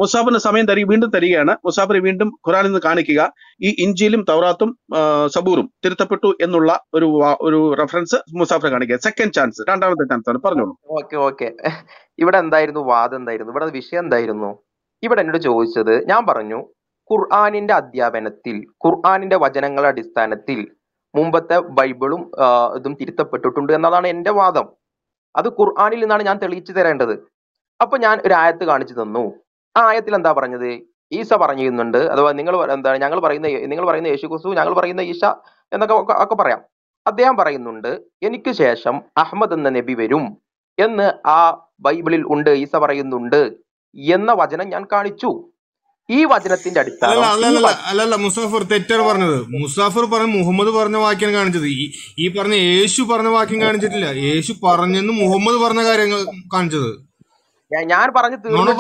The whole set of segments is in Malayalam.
മുസാഫിന് സമയം വീണ്ടും തരികയാണ്. മുസാഫിന് വീണ്ടും ഖുറാനിൽ നിന്ന് കാണിക്കുക ഈ ഇഞ്ചിയിലും തൗറാത്തും സബൂറും തിരുത്തപ്പെട്ടു എന്നുള്ള ഒരു റെഫറൻസ് മുസാഫിന് കാണിക്കുക. സെക്കൻഡ് ചാൻസ്, രണ്ടാമത്തെ ചാൻസ് ആണ്, പറഞ്ഞോളൂ. ഓക്കെ. ഇവിടെ എന്തായിരുന്നു വാദം, എന്തായിരുന്നു ഇവിടെ വിഷയം, എന്തായിരുന്നു ഇവിടെ എന്നോട് ചോദിച്ചത്? ഞാൻ പറഞ്ഞു ഖുർആനിന്റെ അധ്യാപനത്തിൽ, ഖുർആനിന്റെ വചനങ്ങളുടെ അടിസ്ഥാനത്തിൽ മുമ്പത്തെ ബൈബിളും ഇതും തിരുത്തപ്പെട്ടിട്ടുണ്ട് എന്നതാണ് എന്റെ വാദം. അത് ഖുർആനിൽ നിന്നാണ് ഞാൻ തെളിയിച്ചു തരേണ്ടത്. അപ്പൊ ഞാൻ ഒരു ആയത്ത് കാണിച്ചു തന്നു. ആ ആയത്തിൽ എന്താ പറഞ്ഞത്? ഈസ പറഞ്ഞിരുന്നുണ്ട്, അഥവാ നിങ്ങൾ പറയുന്ന യേശു ക്രിസ്തു, ഞങ്ങൾ പറയുന്ന ഈശ എന്നൊക്കെ ഒക്കെ പറയാം. അദ്ദേഹം പറയുന്നുണ്ട് എനിക്ക് ശേഷം അഹ്മദ് എന്ന നബി വരും എന്ന് ആ ബൈബിളിൽ ഉണ്ട്, ഈസ പറയുന്നുണ്ട് എന്ന വചനം ഞാൻ കാണിച്ചു. ഈ വചനത്തിന്റെ അല്ലല്ല മുസാഫർ തെറ്റാണ് പറഞ്ഞത്. മുസാഫർ പറഞ്ഞ മുഹമ്മദ് പറഞ്ഞ വാക്യാണ് കാണിച്ചത്. ഈ പറഞ്ഞ യേശു പറഞ്ഞ വാക്യം കാണിച്ചിട്ടില്ല. യേശു പറഞ്ഞെന്ന് മുഹമ്മദ് പറഞ്ഞ കാര്യങ്ങൾ കാണിച്ചത്. ഞാൻ പറഞ്ഞു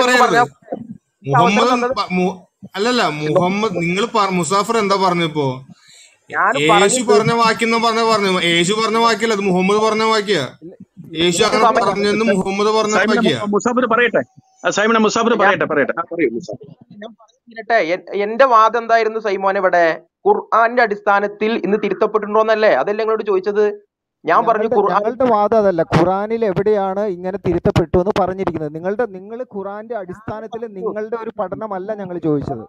അല്ലല്ല മുഹമ്മദ്, നിങ്ങൾ മുസാഫർ എന്താ പറഞ്ഞപ്പോ യേശു പറഞ്ഞ വാക്യം പറഞ്ഞു. യേശു പറഞ്ഞ വാക്യല്ല, അത് മുഹമ്മദ് പറഞ്ഞ വാക്യ. യേശു അങ്ങനെ പറഞ്ഞെന്ന് മുഹമ്മദ് പറഞ്ഞ വാക്യ. മുസാഫിർ പറയട്ടെ, മുസാഫിർ പറയട്ടെ. എന്റെ വാദം എന്തായിരുന്നു സൈമോൻ? ഇവിടെ ഖുർആന്റെ അടിസ്ഥാനത്തിൽ ഇന്ന് തിരുത്തപ്പെട്ടിട്ടുണ്ടോന്നല്ലേ? അതല്ലേ നിങ്ങളോട് ചോദിച്ചത്? ഞാൻ പറഞ്ഞു ഞങ്ങളുടെ വാദം അതല്ല, ഖുറാനിൽ എവിടെയാണ് ഇങ്ങനെ തിരുത്തപ്പെട്ടു എന്ന് പറഞ്ഞിരിക്കുന്നത്. നിങ്ങൾ ഖുറാന്റെ അടിസ്ഥാനത്തിൽ നിങ്ങളുടെ ഒരു പഠനമല്ല ഞങ്ങൾ ചോദിച്ചത്.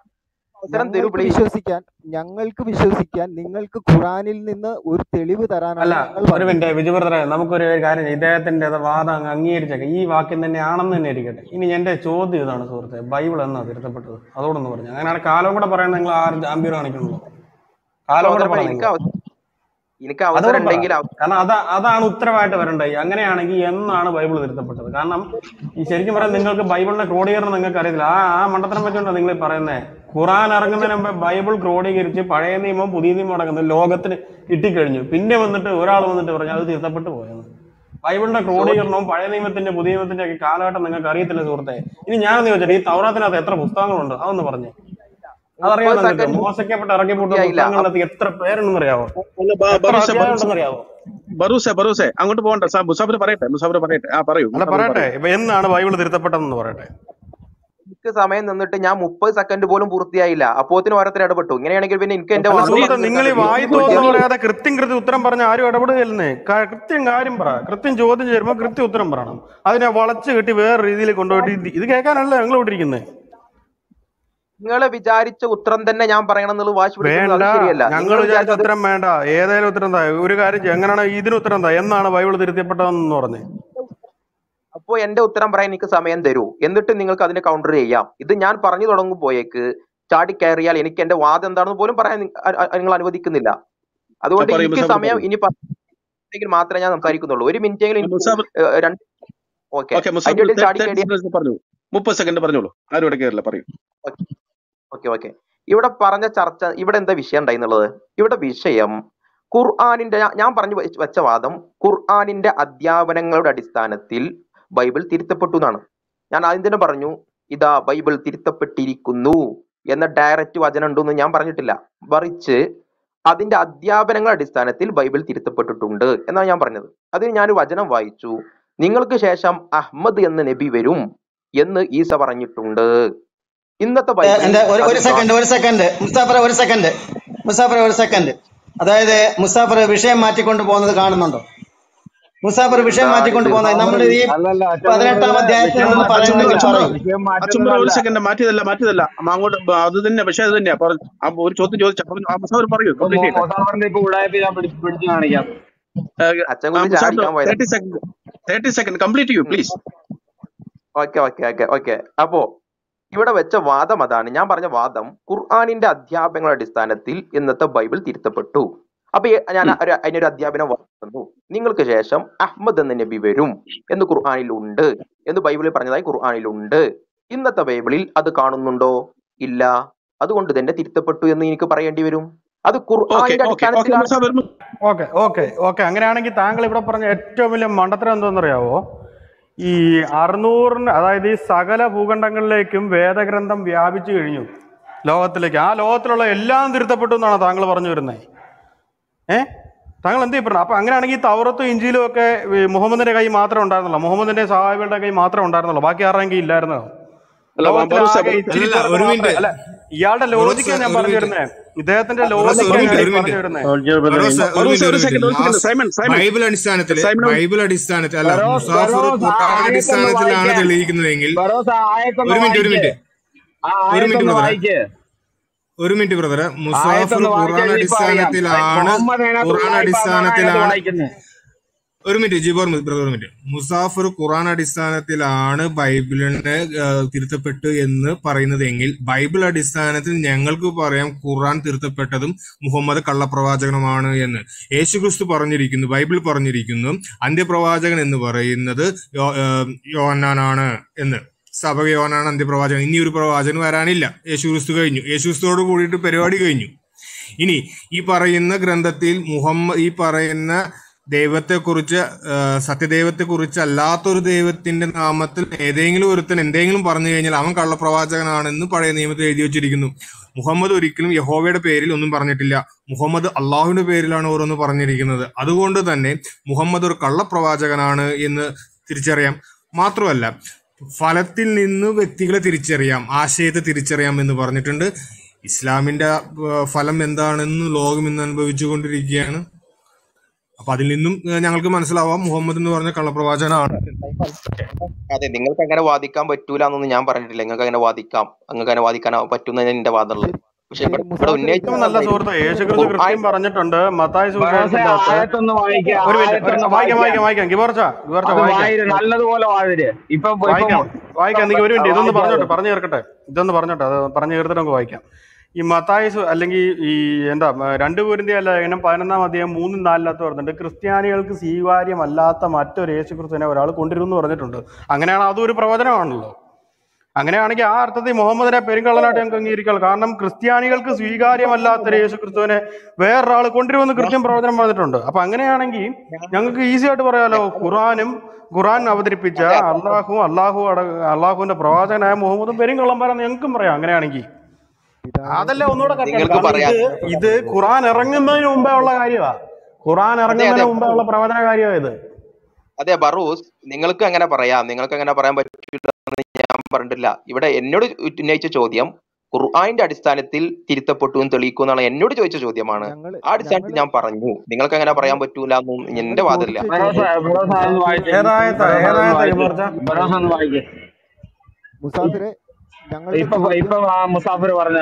ഞങ്ങൾക്ക് വിശ്വസിക്കാൻ നിങ്ങൾക്ക് ഖുറാനിൽ നിന്ന് ഒരു തെളിവ് തരാനല്ല. ഒരു മിനിറ്റ് വിജു ബ്രദറെ, നമുക്കൊരു കാര്യം, ഇദ്ദേഹത്തിന്റെ വാദം അംഗീകരിച്ചേക്കാം, ഈ വാക്യം തന്നെയാണെന്ന് തന്നെ ഇരിക്കട്ടെ. ഇനി എന്റെ ചോദ്യം ഇതാണ് സുഹൃത്തെ, ബൈബിൾ എന്നാ തിരുത്തപ്പെട്ടത്? അതോടൊന്ന് പറഞ്ഞു. അങ്ങനെയാണ് കാലം കൂടെ പറയുന്നത്. നിങ്ങൾ ആരും ആംബിയർ കാണിക്കണല്ലോ, കാലം കൂടെ പറയുന്നത്. കാരണം അതാണ് ഉത്തരവായിട്ട് വരേണ്ടത്. അങ്ങനെയാണെങ്കിൽ എന്നാണ് ബൈബിൾ തിരുത്തപ്പെട്ടത്? കാരണം ഈ ശരിക്കും പറയാൻ നിങ്ങൾക്ക് ബൈബിളിനെ ക്രോഡീകരണം നിങ്ങൾക്ക് അറിയത്തില്ല. ആ മണ്ടത്തരം പറ്റുകൊണ്ടാണ് നിങ്ങൾ പറയുന്നത്. ഖുറാൻ ഇറങ്ങുന്നതിന് മുമ്പ് ബൈബിൾ ക്രോഡീകരിച്ച് പഴയ നിയമം പുതിയ നിയമം അടങ്ങുന്നത് ലോകത്തിന് കിട്ടിക്കഴിഞ്ഞു. പിന്നെ വന്നിട്ട് ഒരാൾ വന്നിട്ട് പറഞ്ഞു അത് തിരുത്തപ്പെട്ടു പോയെന്ന്. ബൈബിളിന്റെ ക്രോഡീകരണവും പഴയ നിയമത്തിന്റെ പുതിയ നിയമത്തിന്റെ ഒക്കെ കാലഘട്ടം നിങ്ങൾക്ക് അറിയത്തില്ല സുഹൃത്തെ. ഇനി ഞാനെന്ന് ചോദിച്ചാൽ ഈ തൗറാത്തിനകത്ത് എത്ര പുസ്തകങ്ങളുണ്ട് അതൊന്ന് പറഞ്ഞേ. അതറിയാമോ? മോശക്കപ്പെട്ട് ഇറക്കി പൂട്ടുന്ന പുസ്തകങ്ങളിനകത്ത് എത്ര പേരുണ്ടെന്ന് അറിയാവോ? ബറൂസെ അങ്ങോട്ട് പോകണ്ട, മുസാഫിർ പറയട്ടെ. പറയട്ടെ, എന്നാണ് ബൈബിൾ തിരുത്തപ്പെട്ടതെന്ന് പറയട്ടെ. എനിക്ക് സമയം നിന്നിട്ട് ഞാൻ 30 സെക്കൻഡ് പോലും പൂർത്തിയായില്ല, അപ്പോത്തിന് ഓരോരുത്തർ ഇടപെട്ടു. ഇങ്ങനെയാണെങ്കിൽ പിന്നെ എനിക്ക് എന്റെ നിങ്ങൾ ഈ വായി തോന്നുന്ന പറയാതെ കൃത്യം ഉത്തരം പറഞ്ഞ ആരും ഇടപെടുകയല്ലേ. കൃത്യം കാര്യം പറ, കൃത്യം ചോദ്യം ചെയ്യുമ്പോൾ കൃത്യം ഉത്തരം പറയണം. അതിനെ വളച്ച് കെട്ടി വേറെ രീതിയിൽ കൊണ്ടുപോയിട്ട് ഇത് കേൾക്കാനല്ല ഞങ്ങൾ ഇട്ടിരിക്കുന്നത്. നിങ്ങള് വിചാരിച്ച ഉത്തരം തന്നെ ഞാൻ പറയണം എന്നുള്ളത് വാശി പിടിക്കുന്നത്. ഞങ്ങൾ വിചാരിച്ച ഉത്തരം വേണ്ട, ഏതായാലും ഉത്തരം എന്താ? ഒരു കാര്യം എങ്ങനെയാണ് ഇതിന് ഉത്തരം എന്താ? എന്നാണ് ബൈബിൾ തിരുത്തപ്പെട്ടതെന്ന് പറഞ്ഞേ. അപ്പോ എന്റെ ഉത്തരം പറയാൻ എനിക്ക് സമയം തരൂ, എന്നിട്ട് നിങ്ങൾക്ക് അതിനെ കൗണ്ടർ ചെയ്യാം. ഇത് ഞാൻ പറഞ്ഞു തുടങ്ങുമ്പോഴേക്ക് ചാടി കയറിയാൽ എനിക്ക് എന്റെ വാദം എന്താണെന്ന് പോലും പറയാൻ നിങ്ങൾ അനുവദിക്കുന്നില്ല. അതുകൊണ്ട് എനിക്ക് സമയം ഇനി മാത്രമേ ഞാൻ സംസാരിക്കുന്നുള്ളൂ. 1 മിനിറ്റെങ്കിലും. 30 സെക്കൻഡ് പറഞ്ഞോളൂ. ആരും ഇവിടെ കയറില്ല, പറയൂ. ഓക്കെ. ഇവിടെ പറഞ്ഞ ചർച്ച, ഇവിടെ എന്താ വിഷയം ഉണ്ടായിരുന്നുള്ളത്? ഇവിടെ വിഷയം ഖുർആനിന്റെ, ഞാൻ പറഞ്ഞു വെച്ച വാദം ഖുർആനിന്റെ അധ്യാപനങ്ങളുടെ അടിസ്ഥാനത്തിൽ ബൈബിൾ തിരുത്തപ്പെട്ടു എന്നാണ്. ഞാൻ ആദ്യം തന്നെ പറഞ്ഞു ഇതാ ബൈബിൾ തിരുത്തപ്പെട്ടിരിക്കുന്നു എന്ന ഡയറക്റ്റ് വചനം ഉണ്ടെന്ന് ഞാൻ പറഞ്ഞിട്ടില്ല. മറിച്ച് അതിന്റെ അധ്യാപനങ്ങളുടെ അടിസ്ഥാനത്തിൽ ബൈബിൾ തിരുത്തപ്പെട്ടിട്ടുണ്ട് എന്നാണ് ഞാൻ പറഞ്ഞത്. അതിന് ഞാൻ വചനം വായിച്ചു. നിങ്ങൾക്ക് ശേഷം അഹ്മദ് എന്ന നബി വരും എന്ന് ഈസ പറഞ്ഞിട്ടുണ്ട്. ഇന്നത്തെ ഒരു സെക്കൻഡ് അതായത് മുസാഫർ വിഷയം മാറ്റിക്കൊണ്ട് പോകുന്നത് കാണുന്നുണ്ടോ? മുസാഫർ വിഷയം മാറ്റിക്കൊണ്ട് പോകുന്നത് നമ്മുടെ ഈ 18-ാം അധ്യായത്തിൽ നിന്ന് മാറ്റിയതല്ല അങ്ങോട്ട്. അത് തന്നെ വിഷയം, അത് തന്നെയാ. ഒരു ചോദ്യം ചോദിച്ചാൽ പറയൂ. 30 സെക്കൻഡ് കംപ്ലീറ്റ് ചെയ്യൂ പ്ലീസ്. ഓക്കെ. അപ്പോ ഇവിടെ വെച്ച വാദം അതാണ്. ഞാൻ പറഞ്ഞ വാദം ഖുർആനിന്റെ അധ്യാപനങ്ങളുടെ അടിസ്ഥാനത്തിൽ ഇന്നത്തെ ബൈബിൾ തിരുത്തപ്പെട്ടു. അപ്പൊ ഞാൻ അതിനൊരു അധ്യാപനം വന്നു. നിങ്ങൾക്ക് ശേഷം അഹ്മദ് എന്ന നബി വരും എന്ന് ഖുർആനിലുണ്ട് എന്ന് ബൈബിളിൽ പറഞ്ഞതായി ഖുർആനിലുണ്ട്. ഇന്നത്തെ ബൈബിളിൽ അത് കാണുന്നുണ്ടോ? ഇല്ല. അതുകൊണ്ട് തന്നെ തിരുത്തപ്പെട്ടു എന്ന് എനിക്ക് പറയേണ്ടി വരും. അത് ഖുർആനിന്റെ അടിസ്ഥാനത്തിലാണ്. ഓക്കെ. അങ്ങനെയാണെങ്കിൽ താങ്കൾ ഇവിടെ പറഞ്ഞ ഏറ്റവും വലിയ മണ്ടത്തരം എന്താണെന്നറിയാവോ? ഈ 600, അതായത് ഈ സകല ഭൂഖണ്ഡങ്ങളിലേക്കും വേദഗ്രന്ഥം വ്യാപിച്ചു കഴിഞ്ഞു ലോകത്തിലേക്ക്. ആ ലോകത്തിലുള്ള എല്ലാം തിരുത്തപ്പെട്ടു എന്നാണ് താങ്കൾ പറഞ്ഞു വരുന്നത്. താങ്കൾ എന്ത് പറഞ്ഞു? അപ്പൊ അങ്ങനെയാണെങ്കിൽ തൗറത്തും ഇഞ്ചിയിലും ഒക്കെ മുഹമ്മദിന്റെ കൈ മാത്രമേ ഉണ്ടായിരുന്നുള്ളൂ, മുഹമ്മദിന്റെ സഹാബികളുടെ കൈ മാത്രമേ ഉണ്ടായിരുന്നുള്ളൂ, ബാക്കി ആരുടെയും കൈ ഇല്ലായിരുന്നോ? അല്ല ലോകത്തിലെ ബറൂസ ആകെ ഇച്ചിരി അല്ലല്ല, പേർക്ക് ഒരു മാത്രമേ മിനിറ്റ് അല്ല, ഇയാളുടെ ബറോസ്, ലോജിക്കാണ് ഞാൻ ഒരു പറഞ്ഞു മിനിറ്റ് വരുന്നത്. ഇദ്ദേഹത്തിന്റെ ബറോസ്, ഒരു ലോജിക്കാണ് മിനിറ്റ്, ഞാൻ ഒരു ഈ പറഞ്ഞു മിനിറ്റ് വരുന്നത്. ബറോസ്, ഒരു ബറൂസ മിനിറ്റ്, ഒരു ഒരു second minute. Simon Simon Bible അടിസ്ഥാനത്തില് സൈമൺ അല്ല, മുസാഫർ ഖുർആൻ അടിസ്ഥാനത്തിലാണ് തെളിയിക്കുന്നതെങ്കിൽ ഒരു മിനിറ്റ് ബ്രദറെ, മുസാഫർ ഖുർആൻ അടിസ്ഥാനത്തിലാണ് ഒരു മിനിറ്റ് ജിബോർ ബ്രദർ, ഒരു മിനിറ്റ്. മുസാഫർ ഖുർആൻ അടിസ്ഥാനത്തിലാണ് ബൈബിളിനെ തിരുത്തപ്പെട്ടു എന്ന് പറയുന്നതെങ്കിൽ ബൈബിൾ അടിസ്ഥാനത്തിൽ ഞങ്ങൾക്ക് പറയാം ഖുർആൻ തിരുത്തപ്പെട്ടതും മുഹമ്മദ് കള്ളപ്രവാചകനുമാണ് എന്ന്. യേശുക്രിസ്തു പറഞ്ഞിരിക്കുന്നു, ബൈബിൾ പറഞ്ഞിരിക്കുന്നു, അന്ത്യപ്രവാചകൻ എന്ന് പറയുന്നത് യോഹന്നാനാണ് എന്ന്. സഭ യോഹന്നാനാണ് അന്ത്യപ്രവാചകൻ. ഇനി ഒരു പ്രവാചകൻ വരാനില്ല. യേശുക്രിസ്തു കഴിഞ്ഞു. യേശുക്രിസ്തുവോട് കൂടിയിട്ട് പരിപാടി കഴിഞ്ഞു. ഇനി ഈ പറയുന്ന ഗ്രന്ഥത്തിൽ ഈ പറയുന്ന ദൈവത്തെക്കുറിച്ച്, സത്യദൈവത്തെക്കുറിച്ച് അല്ലാത്തൊരു ദൈവത്തിന്റെ നാമത്തിൽ ഏതെങ്കിലും ഒരുത്തൻ എന്തെങ്കിലും പറഞ്ഞു കഴിഞ്ഞാൽ അവൻ കള്ളപ്രവാചകനാണെന്ന് പഴയ നിയമത്തിൽ എഴുതി വെച്ചിരിക്കുന്നു. മുഹമ്മദ് ഒരിക്കലും യഹോവയുടെ പേരിൽ ഒന്നും പറഞ്ഞിട്ടില്ല. മുഹമ്മദ് അള്ളാഹുവിന്റെ പേരിലാണ് ഓരോന്ന് പറഞ്ഞിരിക്കുന്നത്. അതുകൊണ്ട് തന്നെ മുഹമ്മദ് ഒരു കള്ളപ്രവാചകനാണ് എന്ന് തിരിച്ചറിയാം. മാത്രമല്ല, ഫലത്തിൽ നിന്ന് വ്യക്തികളെ തിരിച്ചറിയാം, ആശയത്തെ തിരിച്ചറിയാം എന്ന് പറഞ്ഞിട്ടുണ്ട്. ഇസ്ലാമിന്റെ ഫലം എന്താണെന്ന് ലോകം ഇന്ന് അനുഭവിച്ചു കൊണ്ടിരിക്കുകയാണ്. അപ്പൊ അതിൽ നിന്നും ഞങ്ങൾക്ക് മനസ്സിലാവാം മുഹമ്മദ് എന്ന് പറഞ്ഞ കള്ളപ്രവാചകനാണ്. അതെ, നിങ്ങൾക്ക് അങ്ങനെ വാദിക്കാൻ പറ്റൂല എന്നൊന്നും ഞാൻ പറഞ്ഞിട്ടില്ല. നിങ്ങൾക്ക് അങ്ങനെ വാദിക്കാൻ പറ്റുന്ന എന്റെ വാദമുള്ളത്. പക്ഷെ ഇവിടെ ഉന്നയിച്ച നല്ല സുഹൃത്ത് യേശുക്രിസ്തു കൃത്യം പറഞ്ഞിട്ടുണ്ട് മത്തായി സുവിശേഷത്തിന്റെ അകത്ത്. ഒരു മിനിറ്റ് വായിക്കാം നല്ലതുപോലെ വായിക്കാം. നീ ഒരു മിനിറ്റ് ഇതൊന്ന് പറഞ്ഞു തീർക്കട്ടെ. അത് പറഞ്ഞു തീർത്തിട്ട് നമുക്ക് വായിക്കാം. ഈ മത്തായി അല്ലെങ്കിൽ ഈ 2 കൊരിന്ത്യർ ലേഖനം 11-ാം അധ്യായം 3-4 പറഞ്ഞിട്ടുണ്ട് ക്രിസ്ത്യാനികൾക്ക് സ്വീകാര്യമല്ലാത്ത മറ്റൊരു യേശുക്രിസ്തുവിനെ ഒരാൾ കൊണ്ടിരുന്നു പറഞ്ഞിട്ടുണ്ട്. അങ്ങനെയാണ് അതും ഒരു പ്രവചനമാണല്ലോ. അങ്ങനെയാണെങ്കിൽ ആ അർത്ഥത്തിൽ മുഹമ്മദിനെ പെരുങ്കള്ളനായിട്ട് ഞങ്ങൾക്ക് അംഗീകരിക്കാം. കാരണം ക്രിസ്ത്യാനികൾക്ക് സ്വീകാര്യമല്ലാത്തൊരു യേശുക്രിസ്തുവിനെ വേറൊരാൾ കൊണ്ടുവരുമെന്ന് കൃത്യം പ്രവചനം പറഞ്ഞിട്ടുണ്ട്. അപ്പൊ അങ്ങനെയാണെങ്കിൽ ഞങ്ങൾക്ക് ഈസി ആയിട്ട് പറയാലോ, ഖുർആൻ അവതരിപ്പിച്ച അള്ളാഹുവിന്റെ പ്രവാചകനായ മുഹമ്മദും പെരുങ്കള്ളന്മാരെന്ന് ഞങ്ങൾക്കും പറയാം. അങ്ങനെയാണെങ്കിൽ അതല്ല ഒന്നുകൂടെ കറക്റ്റ്. ഇത് ഖുർആൻ ഇറങ്ങുന്നതിന് മുമ്പേ ഉള്ള കാര്യമാണ്. ഖുർആൻ ഇറങ്ങുന്നതിന് മുമ്പേ ഉള്ള പ്രവചന കാര്യമാണ് ഇത്. അതെ ബറൂസ്, നിങ്ങൾക്ക് അങ്ങനെ പറയാൻ പറ്റില്ല ഞാൻ പറഞ്ഞിട്ടില്ല. ഇവിടെ എന്നോട് ഉന്നയിച്ച ചോദ്യം ഖുർആന്റെ അടിസ്ഥാനത്തിൽ തിരുത്തപ്പെട്ടു എന്ന് തെളിയിക്കുന്നാണ് എന്നോട് ചോദിച്ച ചോദ്യമാണ്. ആ അടിസ്ഥാനത്തിൽ ഞാൻ പറഞ്ഞു നിങ്ങൾക്ക് അങ്ങനെ പറയാൻ പറ്റൂല എന്നും എന്റെ വാദമില്ല. മുസാഫിർ പറഞ്ഞ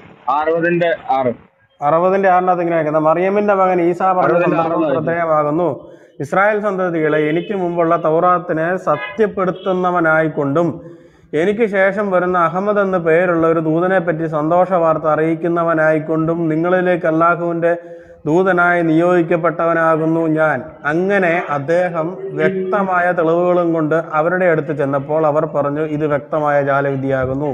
60-ന്റെ ഇങ്ങനെ മറിയമിന്റെ മകൻ ഈസാ പറഞ്ഞ ശ്രദ്ധേയമാകുന്നു. ഇസ്രായേൽ സന്തതികളെ എനിക്ക് മുമ്പുള്ള തൗറാത്തിനെ സത്യപ്പെടുത്തുന്നവനായിക്കൊണ്ടും എനിക്ക് ശേഷം വരുന്ന അഹമ്മദ് എന്ന് പേരുള്ള ഒരു ദൂതനെ പറ്റി സന്തോഷ വാർത്ത അറിയിക്കുന്നവനായിക്കൊണ്ടും നിങ്ങളിലേക്ക് അല്ലാഹുവിന്റെ ദൂതനായി നിയോഗിക്കപ്പെട്ടവനാകുന്നു ഞാൻ. അങ്ങനെ അദ്ദേഹം വ്യക്തമായ തെളിവുകളും കൊണ്ട് അവരുടെ അടുത്ത് ചെന്നപ്പോൾ അവർ പറഞ്ഞു, ഇത് വ്യക്തമായ ജാലവിദ്യയാകുന്നു.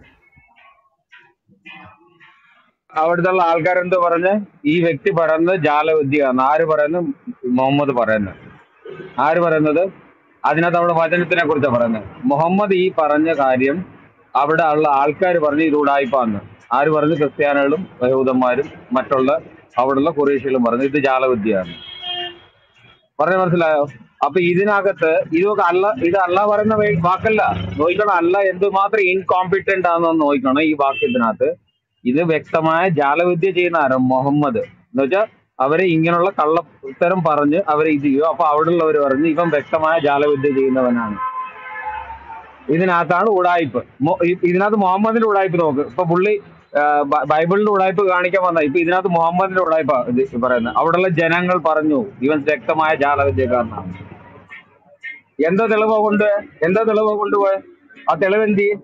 അവിടുത്തെ ആൾക്കാരെന്ത് പറഞ്ഞ് ഈ വ്യക്തി പറയുന്നത് ജാലവിദ്യയാണ്. ആര് പറയുന്നു? മുഹമ്മദ് പറയുന്നത്. ആര് പറയുന്നത്? അതിനകത്ത് അവിടെ വചനത്തിനെ കുറിച്ചാണ് പറയുന്നത്. മുഹമ്മദ് ഈ പറഞ്ഞ കാര്യം അവിടെ ഉള്ള ആൾക്കാർ പറഞ്ഞ് ഇത് ഉടായിപ്പാന്ന്. ആര് പറഞ്ഞു? ക്രിസ്ത്യാനികളും യഹൂദന്മാരും മറ്റുള്ള അവിടെയുള്ള ഖുറൈശികളും പറഞ്ഞു ഇത് ജാലവിദ്യയാണ്. മനസ്സിലായോ? അപ്പൊ ഇതിനകത്ത് ഇത് അല്ല പറയുന്ന വാക്കല്ല. നോക്കണം, അല്ല എന്തുമാത്രം ഇൻകോമ്പിറ്റന്റ് ആണെന്ന് നോക്കണം. ഈ വാക്യത്തിനകത്ത് ഇത് വ്യക്തമായ ജാലവിദ്യ ചെയ്യുന്ന ആരോ മുഹമ്മദ് എന്ന് വെച്ചാൽ അവരെ ഇങ്ങനെയുള്ള കള്ള ഉത്തരം പറഞ്ഞ് അവരെ ഇത് ചെയ്യും. അപ്പൊ അവിടെയുള്ളവർ പറഞ്ഞ് ഇവൻ വ്യക്തമായ ജാലവിദ്യ ചെയ്യുന്നവനാണ്. ഇതിനകത്താണ് ഉടായ്പ്. ഇതിനകത്ത് മുഹമ്മദിന്റെ ഉടായ്പ് നോക്ക്. ഇപ്പൊ പുള്ളി ബൈബിളിന്റെ ഉടായ്പ കാണിക്കാൻ വന്ന ഇപ്പൊ ഇതിനകത്ത് മുഹമ്മദിന്റെ ഉടായ്പ പറയുന്നത്. അവിടെയുള്ള ജനങ്ങൾ പറഞ്ഞു ഇവൻ വ്യക്തമായ ജാലവിദ്യക്കാരനാണ്. എന്താ തെളിവ് കൊണ്ടുപോയ ആ തെളിവ് എന്ത് ചെയ്യും?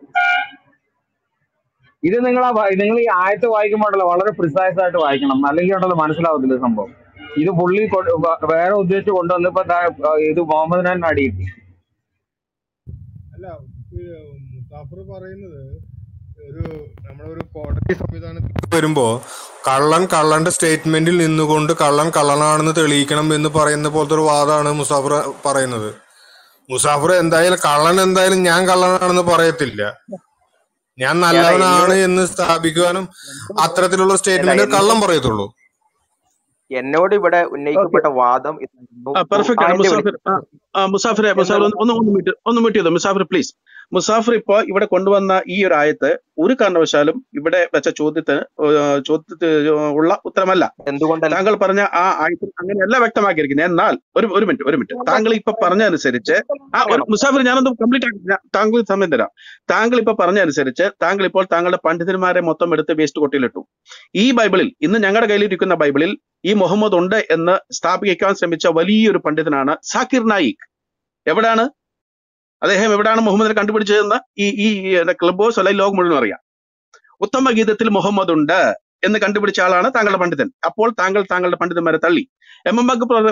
ഇത് നിങ്ങൾ ഈ ആയത്ത് വായിക്കുമ്പോഴല്ലോ വളരെ പ്രിസൈസ് ആയിട്ട് വായിക്കണം, അല്ലെങ്കിൽ ഉണ്ടല്ലോ മനസ്സിലാവത്തില്ല സംഭവം. ഇത് പുള്ളി വേറെ ഉദ്ദേശിച്ച് കൊണ്ടുവന്നപ്പോ ഇത് മുഹമ്മദിനെ തന്നെ അടിയിട്ടി. അല്ല, മുസാഫർ പറയുന്നത് നമ്മളൊരു കോടതി സംവിധാനത്തിൽ വരുമ്പോ കള്ളന്റെ സ്റ്റേറ്റ്മെന്റിൽ നിന്നുകൊണ്ട് കള്ളനാണെന്ന് തെളിയിക്കണം എന്ന് പറയുന്ന പോലത്തെ ഒരു വാദമാണ് മുസാഫർ പറയുന്നത്. മുസാഫർ എന്തായാലും ഞാൻ കള്ളനാണെന്ന് പറയത്തില്ല. ഞാൻ നല്ലവനാണ് എന്ന് സ്ഥാപിക്കുവാനും അത്തരത്തിലുള്ള സ്റ്റേറ്റ്മെന്റ് കള്ളം പറയത്തുള്ളൂ. എന്നോട് ഇവിടെ ഉന്നയിക്കപ്പെട്ട വാദം ഇതായിരുന്നു, പെർഫെക്റ്റ് ആണ് ഖുർആന്റെ മുസാഫിർ. മുസാഫിറെ എന്നുള്ള ഒന്ന് മ്യൂട്ട് ചെയ്തോ മുസാഫിർ പ്ലീസ്. മുസാഫിർ ഇപ്പോ ഇവിടെ കൊണ്ടുവന്ന ഈ ഒരു ആയത്ത് ഒരു കാരണവശാലും ഇവിടെ വെച്ച ചോദ്യത്തിന് ഉള്ള ഉത്തരമല്ല. എന്തുകൊണ്ടല്ല താങ്കൾ പറഞ്ഞ ആ ആയത്തിൽ അങ്ങനെയല്ല വ്യക്തമാക്കിയിരിക്കുന്നത്. എന്നാൽ ഒരു മിനിറ്റ് താങ്കൾ ഇപ്പൊ പറഞ്ഞതനുസരിച്ച് മുസാഫിർ ഞാനൊന്ന് കംപ്ലീറ്റ് ആക്കി താങ്കൾ സമയം തരാം. താങ്കൾ ഇപ്പൊ പറഞ്ഞതനുസരിച്ച് താങ്കൾ ഇപ്പോൾ താങ്കളുടെ പണ്ഡിതന്മാരെ മൊത്തം എടുത്ത് വേസ്റ്റ് കൊട്ടിയിലിട്ടു. ഈ ബൈബിളിൽ ഇന്ന് ഞങ്ങളുടെ കയ്യിലിരിക്കുന്ന ബൈബിളിൽ ഈ മുഹമ്മദ് ഉണ്ട് എന്ന് സ്ഥാപിക്കാൻ ശ്രമിച്ച വലിയൊരു പണ്ഡിതനാണ് സാക്കിർ നായിക്. എവിടാണ് അദ്ദേഹം, എവിടാണ് മുഹമ്മദിനെ കണ്ടുപിടിച്ചതെന്ന് ഈ ക്ലബ് ഹൗസ് അല്ലെങ്കിൽ ലോകം മുഴുവൻ അറിയാം. ഉത്തമ ഗീതത്തിൽ മുഹമ്മദ് ഉണ്ട് എന്ന് കണ്ടുപിടിച്ച ആളാണ് താങ്കളുടെ പണ്ഡിതൻ. അപ്പോൾ താങ്കളുടെ പണ്ഡിതന്മാരെ തള്ളി. എം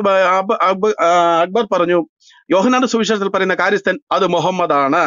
അക്ബർ പറഞ്ഞു യോഹന്നാന്റെ സുവിശേഷത്തിൽ പറയുന്ന കാര്യസ്ഥൻ അത് മുഹമ്മദാണ്.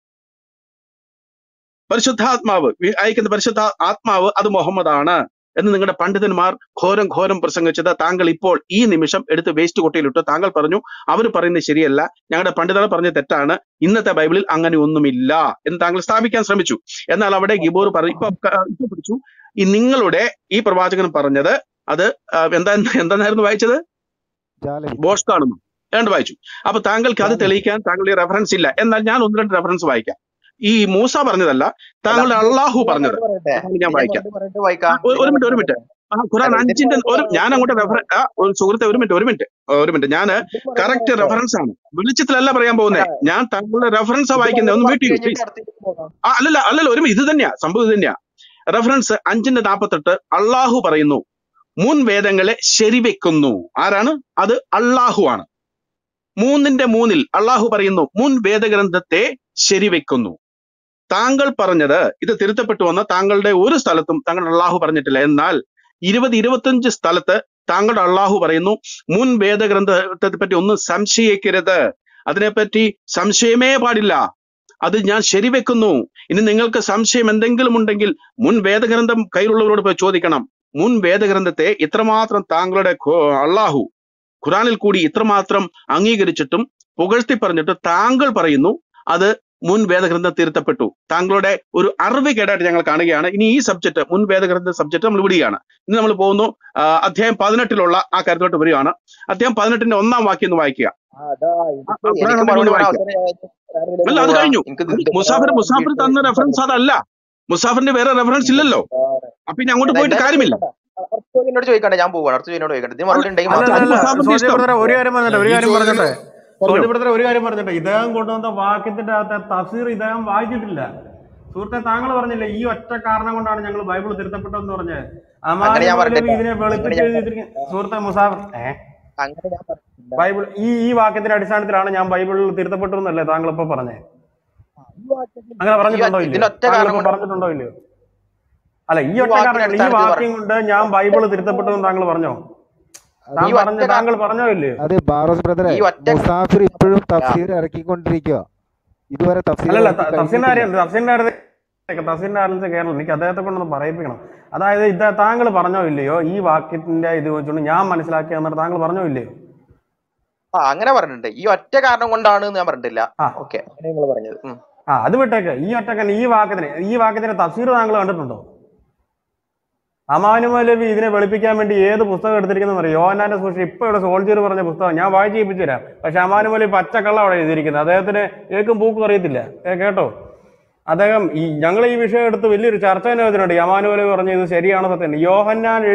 പരിശുദ്ധാത്മാവ് അയക്കുന്ന പരിശുദ്ധ ആത്മാവ് അത് മുഹമ്മദാണ് എന്ന് നിങ്ങളുടെ പണ്ഡിതന്മാർ ഘോരം പ്രസംഗിച്ചത് താങ്കൾ ഇപ്പോൾ ഈ നിമിഷം എടുത്ത് വേസ്റ്റ് കൊട്ടയിലിട്ടു. താങ്കൾ പറഞ്ഞു അവർ പറയുന്നത് ശരിയല്ല, ഞങ്ങളുടെ പണ്ഡിതന്മാർ പറഞ്ഞത് തെറ്റാണ്, ഇന്നത്തെ ബൈബിളിൽ അങ്ങനെ ഒന്നുമില്ല എന്ന് താങ്കൾ സ്ഥാപിക്കാൻ ശ്രമിച്ചു. എന്നാൽ അവിടെ ഗിബോർ ഇപ്പൊ പിടിച്ചു ഈ നിങ്ങളുടെ ഈ പ്രവാചകൻ പറഞ്ഞത് അത് എന്തായിരുന്നു വായിച്ചത്? ബോഷ് കാണുന്നു ഏണ്ട് വായിച്ചു. അപ്പൊ താങ്കൾക്ക് അത് തെളിയിക്കാൻ താങ്കളുടെ റെഫറൻസ് ഇല്ല. എന്നാൽ ഞാൻ 1-2 റെഫറൻസ് വായിക്കാം. ഈ മൂസ പറഞ്ഞതല്ല, താങ്കളുടെ അള്ളാഹു പറഞ്ഞത് ഞാൻ വായിക്കാം. ഒരു മിനിറ്റ് ഖുറാൻ 5 ഞാൻ അങ്ങോട്ട് ഒരു സുഹൃത്തെ ഒരു മിനിറ്റ് ഞാൻ കറക്റ്റ് റെഫറൻസ് ആണ്, വെളിച്ചത്തിലല്ല പറയാൻ പോകുന്നത്. ഞാൻ താങ്കളുടെ റെഫറൻസ് വായിക്കുന്നത്. ഒന്ന് മ്യൂട്ട് ചെയ്യൂ പ്ലീസ്. അല്ലല്ല ഇത് തന്നെയാ സംഭവം, ഇത് തന്നെയാ റെഫറൻസ് 5:48. അള്ളാഹു പറയുന്നു മുൻ വേദങ്ങളെ ശരിവെക്കുന്നു. ആരാണ് അത്? അള്ളാഹു ആണ്. 3:3 അള്ളാഹു പറയുന്നു മുൻ വേദഗ്രന്ഥത്തെ ശരിവെക്കുന്നു. താങ്കൾ പറഞ്ഞത് ഇത് തിരുത്തപ്പെട്ടു വന്ന താങ്കളുടെ ഒരു സ്ഥലത്തും താങ്കളുടെ അള്ളാഹു പറഞ്ഞിട്ടില്ല. എന്നാൽ 20-25 സ്ഥലത്ത് താങ്കളുടെ അള്ളാഹു പറയുന്നു മുൻ വേദഗ്രന്ഥത്തെ പറ്റി ഒന്നും സംശയിക്കരുത്, അതിനെപ്പറ്റി സംശയമേ പാടില്ല, അത് ഞാൻ ശരിവെക്കുന്നു. ഇനി നിങ്ങൾക്ക് സംശയം എന്തെങ്കിലും ഉണ്ടെങ്കിൽ മുൻ വേദഗ്രന്ഥം കയ്യിലുള്ളവരോട് പോയി ചോദിക്കണം. മുൻ വേദഗ്രന്ഥത്തെ ഇത്രമാത്രം താങ്കളുടെ അള്ളാഹു ഖുറാനിൽ കൂടി ഇത്രമാത്രം അംഗീകരിച്ചിട്ടും പുകഴ്ത്തി പറഞ്ഞിട്ട് താങ്കൾ പറയുന്നു അത് മുൻ വേദഗ്രന്ഥം തിരുത്തപ്പെട്ടു. താങ്കളുടെ ഒരു അറിവ് കേടായിട്ട് ഞങ്ങൾ കാണുകയാണ്. ഇനി ഈ സബ്ജക്ട് മുൻ വേദഗ്രന്ഥ സബ്ജക്ട് നമ്മൾ വിടുകയാണ്. ഇനി നമ്മൾ പോകുന്നു അധ്യായം 18 ആ കാര്യത്തിലോട്ട് വരികയാണ്. അധ്യായം 18 1-ാം വാക്യം ഒന്ന് വായിക്കുക. അല്ല അത് കഴിഞ്ഞു. മുസാഫിർ തന്ന റെഫറൻസ് അതല്ല, മുസാഫിറിന്റെ വേറെ റെഫറൻസ് ഇല്ലല്ലോ. അപ്പൊ ഇനി അങ്ങോട്ട് പോയിട്ട് കാര്യമില്ല. ചോദിക്കട്ടെ, ഞാൻ പോവാണ്. ഒരു കാര്യം പറഞ്ഞിട്ടെ, ഇദ്ദേഹം കൊണ്ടുവന്ന വാക്യത്തിന്റെ അകത്തെ തഫ്സീർ ഇദ്ദേഹം വായിച്ചിട്ടില്ല. സുഹൃത്തെ താങ്കൾ പറഞ്ഞില്ലേ ഈ ഒറ്റ കാരണം കൊണ്ടാണ് ഞങ്ങൾ ബൈബിൾ തിരുത്തപ്പെട്ടതെന്ന് പറഞ്ഞത്. ഇതിനെ വെളുപ്പിച്ച് സുഹൃത്തെ മുസാഫിർ ബൈബിൾ ഈ വാക്യത്തിന്റെ അടിസ്ഥാനത്തിലാണ് ഞാൻ ബൈബിളിൽ തിരുത്തപ്പെട്ടു എന്നല്ലേ താങ്കൾ ഇപ്പൊ പറഞ്ഞേ? അങ്ങനെ പറഞ്ഞിട്ടുണ്ടോ ഇല്ലയോ? അല്ല, ഈ ഒറ്റ കാരണം ഈ വാക്യം കൊണ്ട് ഞാൻ ബൈബിള് തിരുത്തപ്പെട്ടു എന്ന് താങ്കൾ പറഞ്ഞോ? താങ്കൾ പറഞ്ഞോ ഇല്ലയോ? അതെ ബാറോസ് ബ്രദറെ, മുസാഫിർ ഇപ്പോഴും തഫ്സീർ ഇറക്കിക്കൊണ്ടിരിക്കുക. ഇതുവരെ തഫ്സീറിന്റെ കേരളം എനിക്ക് അദ്ദേഹത്തെ കൊണ്ടൊന്ന് പറയിപ്പിക്കണം. അതായത് താങ്കൾ പറഞ്ഞോ ഇല്ലയോ ഈ വാക്യത്തിന്റെ ഇത് വെച്ചുകൊണ്ട് ഞാൻ മനസ്സിലാക്കിയ എന്നിട്ട് താങ്കൾ പറഞ്ഞോ ഇല്ലയോ? അങ്ങനെ പറഞ്ഞിട്ടുണ്ട്. ഈ ഒറ്റ കാരണം കൊണ്ടാണ് ഞാൻ പറഞ്ഞിട്ടില്ല. പറഞ്ഞത് അത് വിട്ടേക്ക്. ഈ വാക്യത്തിന് തഫ്സീർ താങ്കൾ കണ്ടിട്ടുണ്ടോ? അമാനുമൗലവി ഇതിനെ വെളുപ്പിക്കാൻ വേണ്ടി ഏത് പുസ്തകം എടുത്തിരിക്കുന്ന അറിയാം? യോഹന്നാന്റെ സുവിശേഷം ഇപ്പൊ ഇവിടെ സോൾജിയർ പറഞ്ഞ പുസ്തകം ഞാൻ വായിച്ച് കേൾപ്പിച്ചു തരാം. പക്ഷെ അമാനുമൗലവി പച്ചക്കള്ള അവിടെ എഴുതിയിരിക്കുന്നത്. അദ്ദേഹത്തിന് ഏക്കും പൂക്കും അറിയത്തില്ല. കേട്ടോ, അദ്ദേഹം ഞങ്ങൾ ഈ വിഷയം എടുത്ത് വലിയൊരു ചർച്ച തന്നെ വെച്ചിട്ടുണ്ട്. അമാനുമൗലവി പറഞ്ഞ ഇത് ശരിയാണോ സത്യം? യോഹന്നാൻ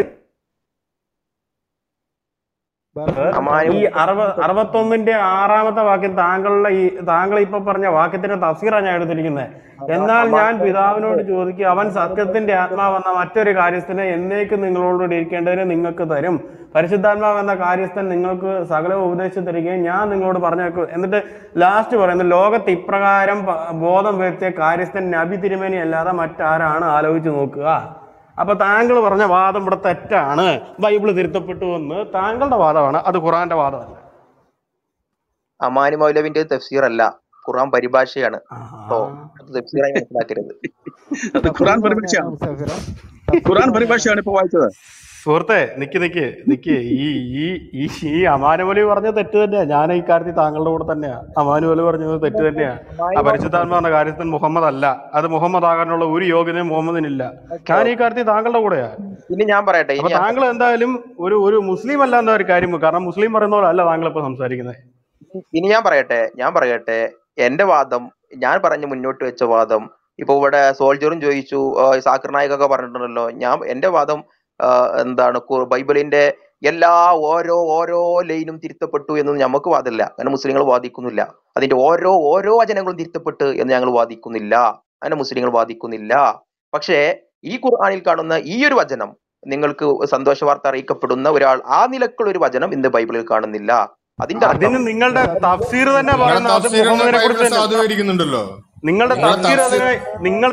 ഈ 61-ാമത്തെ വാക്യം താങ്കൾ ഇപ്പൊ പറഞ്ഞ വാക്യത്തിന്റെ തഫ്സീറാണ് ഞാൻ എടുത്തിരിക്കുന്നത്. എന്നാൽ ഞാൻ പിതാവിനോട് ചോദിക്കും, അവൻ സത്യത്തിന്റെ ആത്മാവെന്ന മറ്റൊരു കാര്യസ്ഥനെ എന്നേക്കും നിങ്ങളോട് ഇരിക്കേണ്ടതിന് നിങ്ങൾക്ക് തരും. പരിശുദ്ധാത്മാവ് എന്ന കാര്യസ്ഥൻ നിങ്ങൾക്ക് സകലവും ഉപദേശിച്ചു തരികയും ഞാൻ നിങ്ങളോട് പറഞ്ഞേക്കും. എന്നിട്ട് ലാസ്റ്റ് പറയുന്നത് ലോകത്ത് ഇപ്രകാരം ബോധം വരുത്തിയ കാര്യസ്ഥൻ നബി തിരുമേനി അല്ലാതെ മറ്റാരാണ്? ആലോചിച്ച് നോക്കുക. അപ്പൊ താങ്കൾ പറഞ്ഞ വാദം ഇവിടെ തെറ്റാണ്, ബൈബിള് തിരുത്തപ്പെട്ടു എന്ന് താങ്കളുടെ വാദമാണ്, അത് ഖുറാന്റെ വാദമല്ല. അമാനി മൗലവിന്റെ തഫ്സീർ അല്ല, ഖുറാൻ പരിഭാഷയാണ്. തഫ്സീറായി മനസ്സിലാക്കരുത്. ഖുറാൻ പരിഭാഷയാണ് ഇപ്പൊ വായിച്ചത്. സുഹൃത്തെ നിക്ക് ഈ ഈ ഈ ഈ അമാനുവലി പറഞ്ഞത് തെറ്റ് തന്നെയാ. ഞാൻ ഈ കാര്യത്തിൽ താങ്കളുടെ കൂടെ തന്നെയാ. അമാനുവലി പറഞ്ഞത് തെറ്റ് തന്നെയാ. ആ പരിശുദ്ധാത്മ പറഞ്ഞ കാര്യത്തിൽ മുഹമ്മദ് അല്ല, അത് മുഹമ്മദ് ആകാനുള്ള ഒരു യോഗ്യതയും മുഹമ്മദിനില്ല. ഞാൻ ഈ കാര്യത്തിൽ താങ്കളുടെ കൂടെയാ. ഇനി ഞാൻ പറയട്ടെ, അപ്പൊ താങ്കൾ എന്തായാലും ഒരു മുസ്ലിം അല്ല എന്ന ഒരു കാര്യം, കാരണം മുസ്ലിം പറയുന്ന പോലെ അല്ല താങ്കൾ ഇപ്പൊ സംസാരിക്കുന്നത്. ഇനി ഞാൻ പറയട്ടെ എന്റെ വാദം, ഞാൻ മുന്നോട്ട് വെച്ച വാദം. ഇപ്പൊ ഇവിടെ സോൾജറും ചോദിച്ചു, സാക്കിർ നായികൊക്കെ പറഞ്ഞിട്ടുണ്ടല്ലോ. എന്റെ വാദം എന്താണ്, ബൈബിളിന്റെ ഓരോ ലൈനും തിരുത്തപ്പെട്ടു എന്ന് നമുക്ക് വാദമില്ല. അങ്ങനെ മുസ്ലിങ്ങൾ വാദിക്കുന്നില്ല. അതിന്റെ ഓരോ വചനങ്ങളും തിരുത്തപ്പെട്ട് എന്ന് ഞങ്ങൾ വാദിക്കുന്നില്ല. അങ്ങനെ മുസ്ലിങ്ങൾ വാദിക്കുന്നില്ല. പക്ഷേ ഈ ഖുർആനിൽ കാണുന്ന ഈ ഒരു വചനം, നിങ്ങൾക്ക് സന്തോഷ വാർത്ത അറിയിക്കപ്പെടുന്ന ഒരാൾ, ആ നിലക്കുള്ള ഒരു വചനം ഇന്ന് ബൈബിളിൽ കാണുന്നില്ല. അതിന് നിങ്ങളുടെ തഫ്സീർ തന്നെ പറയുന്നത് അത് മുഹമ്മദിനെ കുറിച്ച് സാധൂകരിക്കുന്നുണ്ടല്ലോ. നിങ്ങളുടെ തഫ്സീർ അതിനെ നിങ്ങൾ